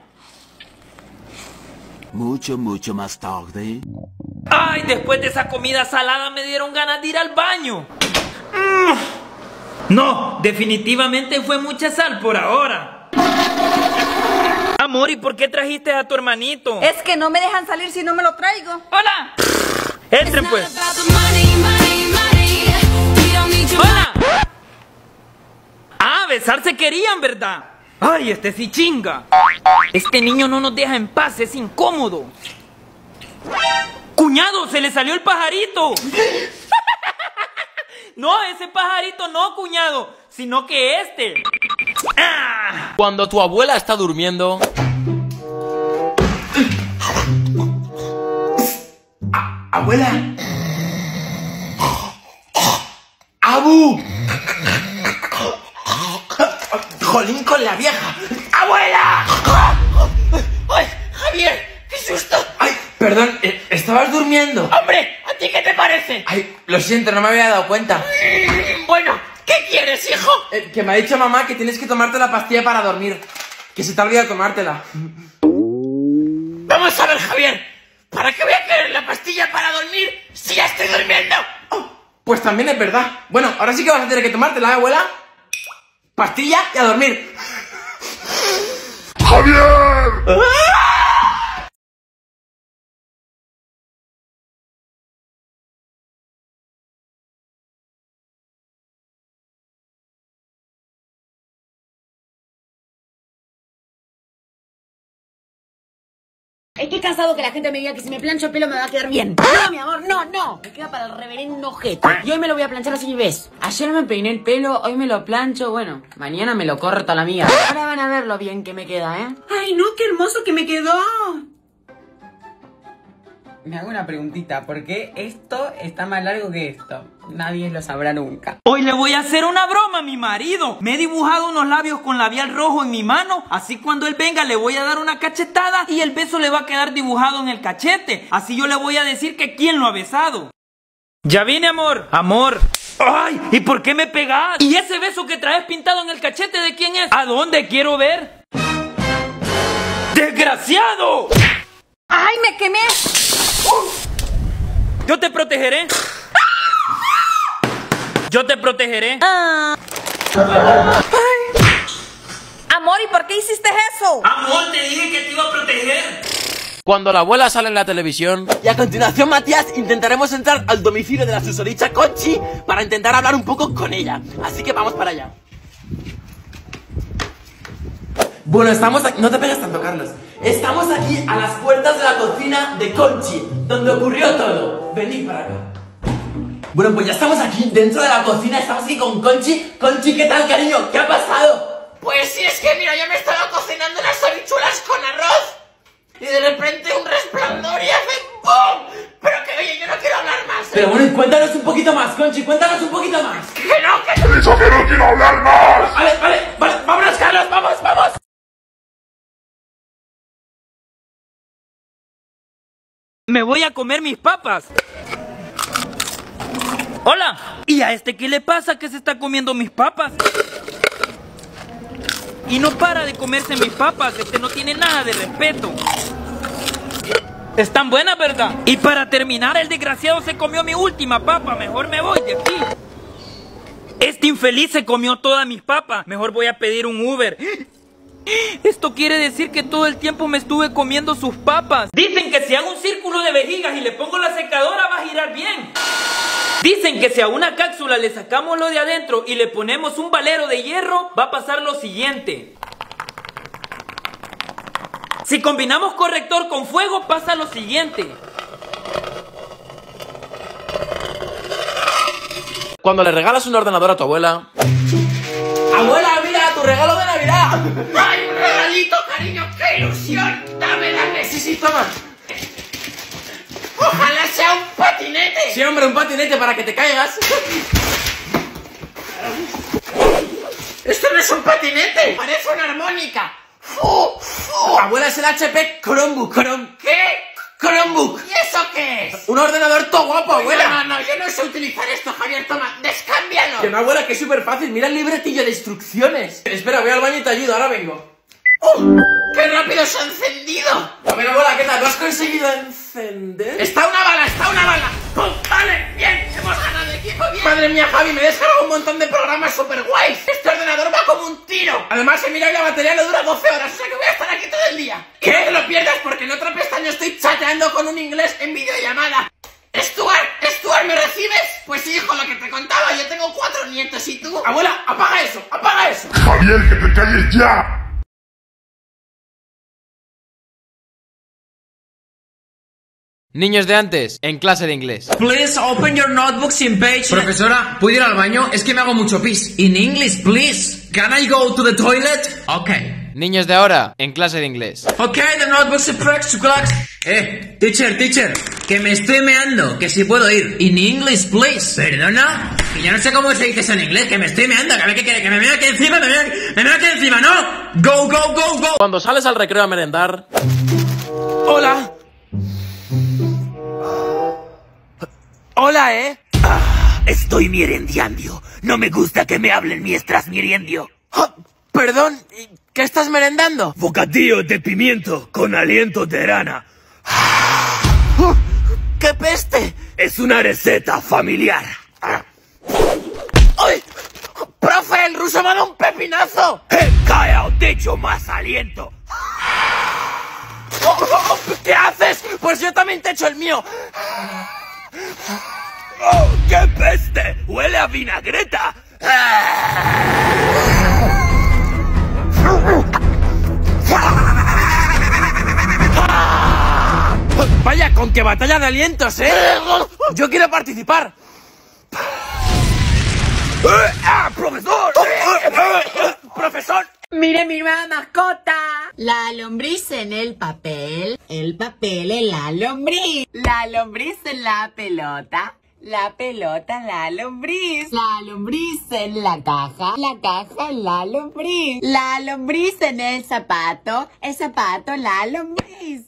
Mucho más tarde. Ay, después de esa comida salada me dieron ganas de ir al baño. No, definitivamente fue mucha sal por ahora. Amor, ¿y por qué trajiste a tu hermanito? Es que no me dejan salir si no me lo traigo. ¡Hola! Entren pues. ¡Hola! Ah, besarse querían, ¿verdad? Ay, este sí chinga. Este niño no nos deja en paz, es incómodo. ¡Cuñado, se le salió el pajarito! No, ese pajarito no, cuñado, sino que este. ¡Ah! Cuando tu abuela está durmiendo... Abuela. ¡Abu! ¡Jolín con la vieja! ¡Abuela! ¡Ay, Javier! ¡Qué susto! ¡Ay, perdón! ¿Estabas durmiendo? ¡Hombre! ¿A ti qué te parece? Ay, lo siento, no me había dado cuenta. Bueno, ¿qué quieres, hijo? Que me ha dicho mamá que tienes que tomarte la pastilla para dormir. Que se te ha olvidado tomártela. Vamos a ver, Javier. ¿Para qué voy a querer la pastilla para dormir si ya estoy durmiendo? Pues también es verdad. Bueno, ahora sí que vas a tener que tomártela, ¿eh, abuela? Pastilla y a dormir. ¡Javier! Estoy cansado que la gente me diga que si me plancho el pelo me va a quedar bien. No, mi amor, no. Me queda para el reverendo ojete. Y hoy me lo voy a planchar así, ¿ves? Ayer me peiné el pelo, hoy me lo plancho, bueno, mañana me lo corto a la mía. Ahora van a ver lo bien que me queda, ¿eh? Ay, no, qué hermoso que me quedó. Me hago una preguntita, ¿por qué esto está más largo que esto? Nadie lo sabrá nunca. Hoy le voy a hacer una broma a mi marido. Me he dibujado unos labios con labial rojo en mi mano. Así cuando él venga le voy a dar una cachetada y el beso le va a quedar dibujado en el cachete. Así yo le voy a decir que quién lo ha besado. Ya vine, amor. Amor. ¡Ay! ¿Y por qué me pegas? ¿Y ese beso que traes pintado en el cachete de quién es? ¿A dónde quiero ver? ¡Desgraciado! ¡Ay, me quemé! Yo te protegeré. Yo te protegeré. Amor, ¿y por qué hiciste eso? Amor, te dije que te iba a proteger. Cuando la abuela sale en la televisión... Y a continuación, Matías, intentaremos entrar al domicilio de la susodicha Conchi para intentar hablar un poco con ella. Así que vamos para allá. Bueno, estamos aquí... No te pegues tanto, Carlos. Estamos aquí a las puertas de la cocina de Conchi, donde ocurrió todo. Venid para acá. Bueno, pues ya estamos aquí dentro de la cocina, estamos aquí con Conchi. Conchi, ¿qué tal, cariño? ¿Qué ha pasado? Pues sí, es que mira, yo me estaba cocinando unas habichuelas con arroz y de repente un resplandor y hace ¡pum! Pero que oye, yo no quiero hablar más. Pero bueno, y cuéntanos un poquito más, Conchi, cuéntanos un poquito más. Que no, que te he dicho que no quiero hablar más. Vale, vámonos, Carlos, vamos. Me voy a comer mis papas. Hola. ¿Y a este qué le pasa que se está comiendo mis papas? y no para de comerse mis papas. Este no tiene nada de respeto. Están buenas, ¿verdad? Y para terminar, el desgraciado se comió mi última papa. Mejor me voy de aquí. Este infeliz se comió todas mis papas. Mejor voy a pedir un Uber. Esto quiere decir que todo el tiempo me estuve comiendo sus papas. Dicen que si hago un círculo de vejigas y le pongo la secadora va a girar bien. Dicen que si a una cápsula le sacamos lo de adentro y le ponemos un valero de hierro, va a pasar lo siguiente. Si combinamos corrector con fuego, pasa lo siguiente. Cuando le regalas un ordenador a tu abuela... ¡Abuela, mira, tu regalo de Navidad! ¡Ay, un regalito, cariño! ¡Qué ilusión! ¡Dame! Sí, sí, toma. ¡Ojalá sea un patinete! Sí, hombre, un patinete para que te caigas. ¡Esto no es un patinete! ¡Parece una armónica! Abuela, es el HP Chromebook. ¿Qué? Chromebook. ¿Y eso qué es? Un ordenador todo guapo, abuela. No, yo no sé utilizar esto, Javier. Toma, descámbialo. Que no, abuela, que es súper fácil. Mira el libretillo de instrucciones. Espera, voy al baño y te ayudo. Ahora vengo. ¡Qué rápido se ha encendido! A ver, abuela, ¿qué tal? ¿Lo has conseguido encender? ¡Está una bala! ¡Vale! ¡Bien! ¡Hemos ganado el equipo! ¡Bien! Madre mía, Javi, me he descargado un montón de programas super guays. Este ordenador va como un tiro. Además, he mirado y la batería le dura 12 horas, o sea que voy a estar aquí todo el día. ¿Qué? No te lo pierdas porque en otra pestaña estoy chateando con un inglés en videollamada. Stuart, ¿me recibes? Pues sí, hijo, lo que te contaba, yo tengo 4 nietos y tú... Abuela, apaga eso. Javier, que te calles ya. Niños de antes, en clase de inglés. Please open your notebooks in page... Profesora, ¿puedo ir al baño? Es que me hago mucho pis. In English, please. Can I go to the toilet? Okay. Niños de ahora, en clase de inglés. Okay, the notebooks in class. Teacher, que me estoy meando, que si puedo ir. In English, please. ¿Perdona? Que yo no sé cómo se dice eso en inglés, que me estoy meando, que me meo aquí encima, me meo aquí encima, ¿no? Go. Cuando sales al recreo a merendar... Hola, Estoy merendiando. No me gusta que me hablen mientras meriendio. Perdón, ¿qué estás merendando? Bocadillo de pimiento con aliento de rana. ¡Qué peste! Es una receta familiar. ¡Ay! ¡Profe, el ruso me ha dado un pepinazo! ¡Calla o te echo más aliento! ¿Qué haces? Pues yo también te echo el mío. ¡Oh, qué peste! ¡Huele a vinagreta! Vaya, con qué batalla de alientos, ¿eh? Yo quiero participar. ¡Profesor! ¡Profesor! ¡Mire mi nueva mascota! La lombriz en el papel en la lombriz. La lombriz en la pelota en la lombriz. La lombriz en la caja en la lombriz. La lombriz en el zapato en la lombriz.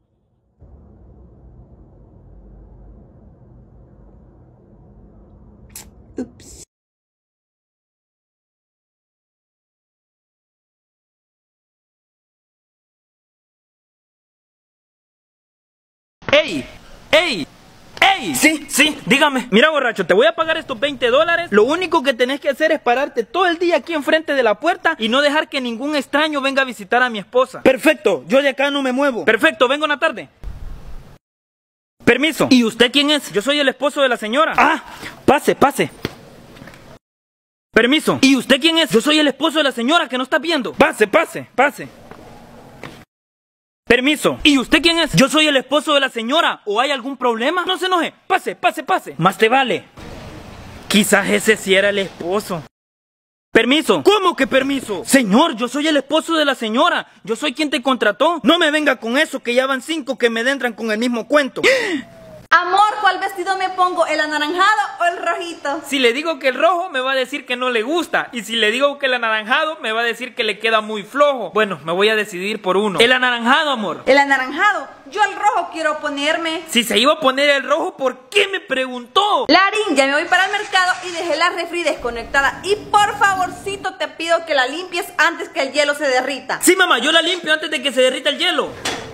Ups. ¡Ey! Sí, dígame. Mira, borracho, te voy a pagar estos $20. Lo único que tenés que hacer es pararte todo el día aquí enfrente de la puerta y no dejar que ningún extraño venga a visitar a mi esposa. Perfecto, yo de acá no me muevo. Perfecto, vengo en la tarde. Permiso. ¿Y usted quién es? Yo soy el esposo de la señora. Ah, pase. Permiso. ¿Y usted quién es? Yo soy el esposo de la señora que no está viendo. Pase. Permiso. ¿Y usted quién es? Yo soy el esposo de la señora. ¿O hay algún problema? No se enoje. Pase. Más te vale. Quizás ese sí era el esposo. Permiso. ¿Cómo que permiso? Señor, yo soy el esposo de la señora. Yo soy quien te contrató. No me venga con eso, que ya van 5 que me entran con el mismo cuento. Amor, ¿cuál vestido me pongo? ¿El anaranjado o el rojito? Si le digo que el rojo, me va a decir que no le gusta. Y si le digo que el anaranjado, me va a decir que le queda muy flojo. Bueno, me voy a decidir por uno. El anaranjado, amor. ¿El anaranjado? Yo el rojo quiero ponerme. Si se iba a poner el rojo, ¿por qué me preguntó? Larín, ya me voy para el mercado y dejé la refri desconectada. Y por favorcito te pido que la limpies antes que el hielo se derrita. Sí, mamá, yo la limpio antes de que se derrita el hielo.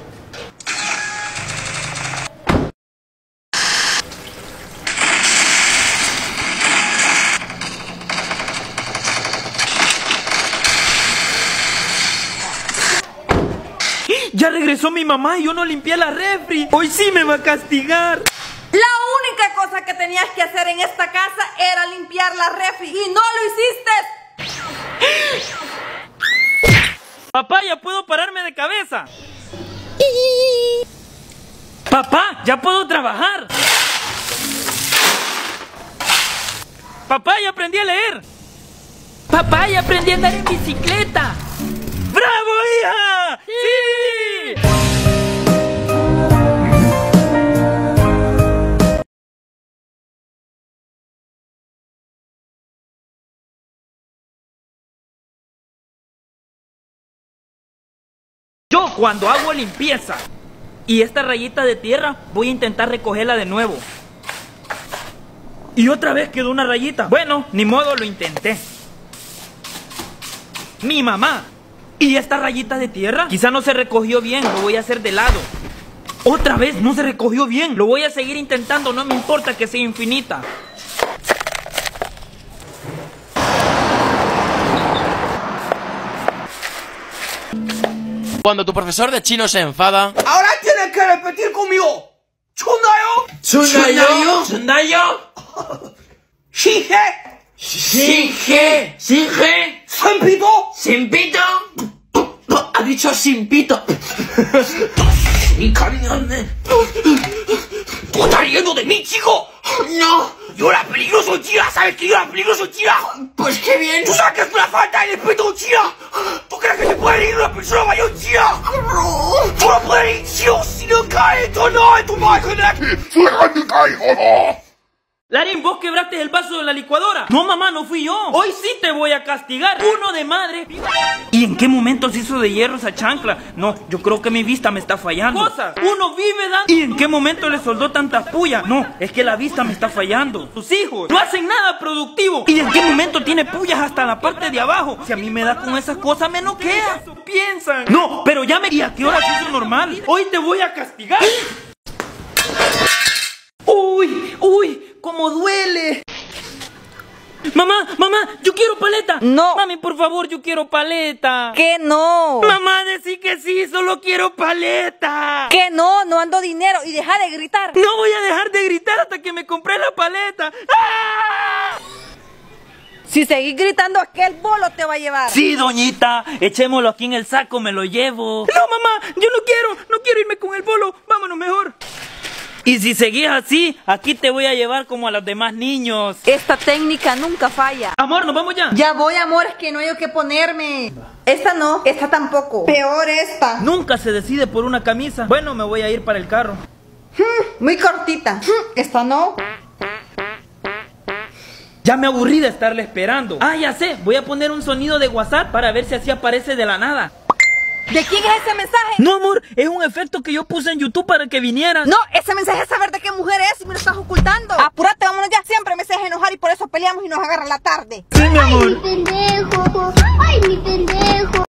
Ya regresó mi mamá y yo no limpié la refri. Hoy sí me va a castigar. La única cosa que tenías que hacer en esta casa era limpiar la refri y no lo hiciste. Papá, ya puedo pararme de cabeza. Papá, ya puedo trabajar. Papá, ya aprendí a leer. Papá, ya aprendí a andar en bicicleta. ¡Bravo, hija! ¡Sí! Yo cuando hago limpieza y esta rayita de tierra voy a intentar recogerla de nuevo. Y otra vez quedó una rayita. Bueno, ni modo, lo intenté. Mi mamá. ¿Y esta rayita de tierra? Quizá no se recogió bien, lo voy a hacer de lado. Otra vez no se recogió bien. Lo voy a seguir intentando, no me importa que sea infinita. Cuando tu profesor de chino se enfada... ¡Ahora tienes que repetir conmigo! ¡Chundayo! ¡Chundayo! ¡Chundayo! ¡Shinge! ¡Shinge! ¡Shinge! ¡Sempito! ¡Sempito! Ha dicho sin pito. ¡Y cañones! ¿Tú estás riendo de mí, chico? ¡No! ¡Yo era peligroso, tía! ¿Sabes que yo era peligroso, tía? Pues qué bien. ¿Tú sabes que es una falta de respeto, tía? ¿Tú crees que te puede ir una persona mayor, tía? ¡Tú no puedes ir, tío! ¡Si no caes, tú no! ¡Es tu madre de aquí! ¡Déjame caer, joder! Larín, vos quebraste el vaso de la licuadora. No, mamá, no fui yo. Hoy sí te voy a castigar. Uno de madre. ¿Y en qué momento se hizo de hierro esa chancla? No, yo creo que mi vista me está fallando. Cosas. Uno vive dando. ¿Y en qué momento le soldó tantas pullas? No, es que la vista me está fallando. Tus hijos no hacen nada productivo. ¿Y en qué momento tiene pullas hasta la parte de abajo? Si a mí me da con esas cosas, me noquea. Piensan. No, pero ya me... ¿Y a qué hora se hizo normal? Hoy te voy a castigar. ¡Uy! ¡Uy! ¡Cómo duele! Mamá, mamá, yo quiero paleta. No. Mami, por favor, yo quiero paleta. ¿Qué no? Mamá, decí que sí, solo quiero paleta. ¿Qué no? No ando dinero y deja de gritar. No voy a dejar de gritar hasta que me compré la paleta. ¡Ah! Si seguís gritando, aquel bolo te va a llevar. Sí, doñita, echémoslo aquí en el saco, me lo llevo. No, mamá, yo no quiero irme con el bolo. Vámonos mejor. Y si seguís así, aquí te voy a llevar como a los demás niños. Esta técnica nunca falla. Amor, ¿nos vamos ya? Ya voy, amor, es que no hay que ponerme. Esta no, esta tampoco. Peor esta. Nunca se decide por una camisa. Bueno, me voy a ir para el carro. Muy cortita. Esta no. Ya me aburrí de estarle esperando. Ah, ya sé, voy a poner un sonido de WhatsApp para ver si así aparece de la nada. ¿De quién es ese mensaje? No, amor, es un efecto que yo puse en YouTube para que vinieran. No, ese mensaje es saber de qué mujer es y me lo estás ocultando. Apúrate, vámonos ya. Siempre me haces enojar y por eso peleamos y nos agarra la tarde. Sí, mi amor. Ay, mi pendejo. Ay, mi pendejo.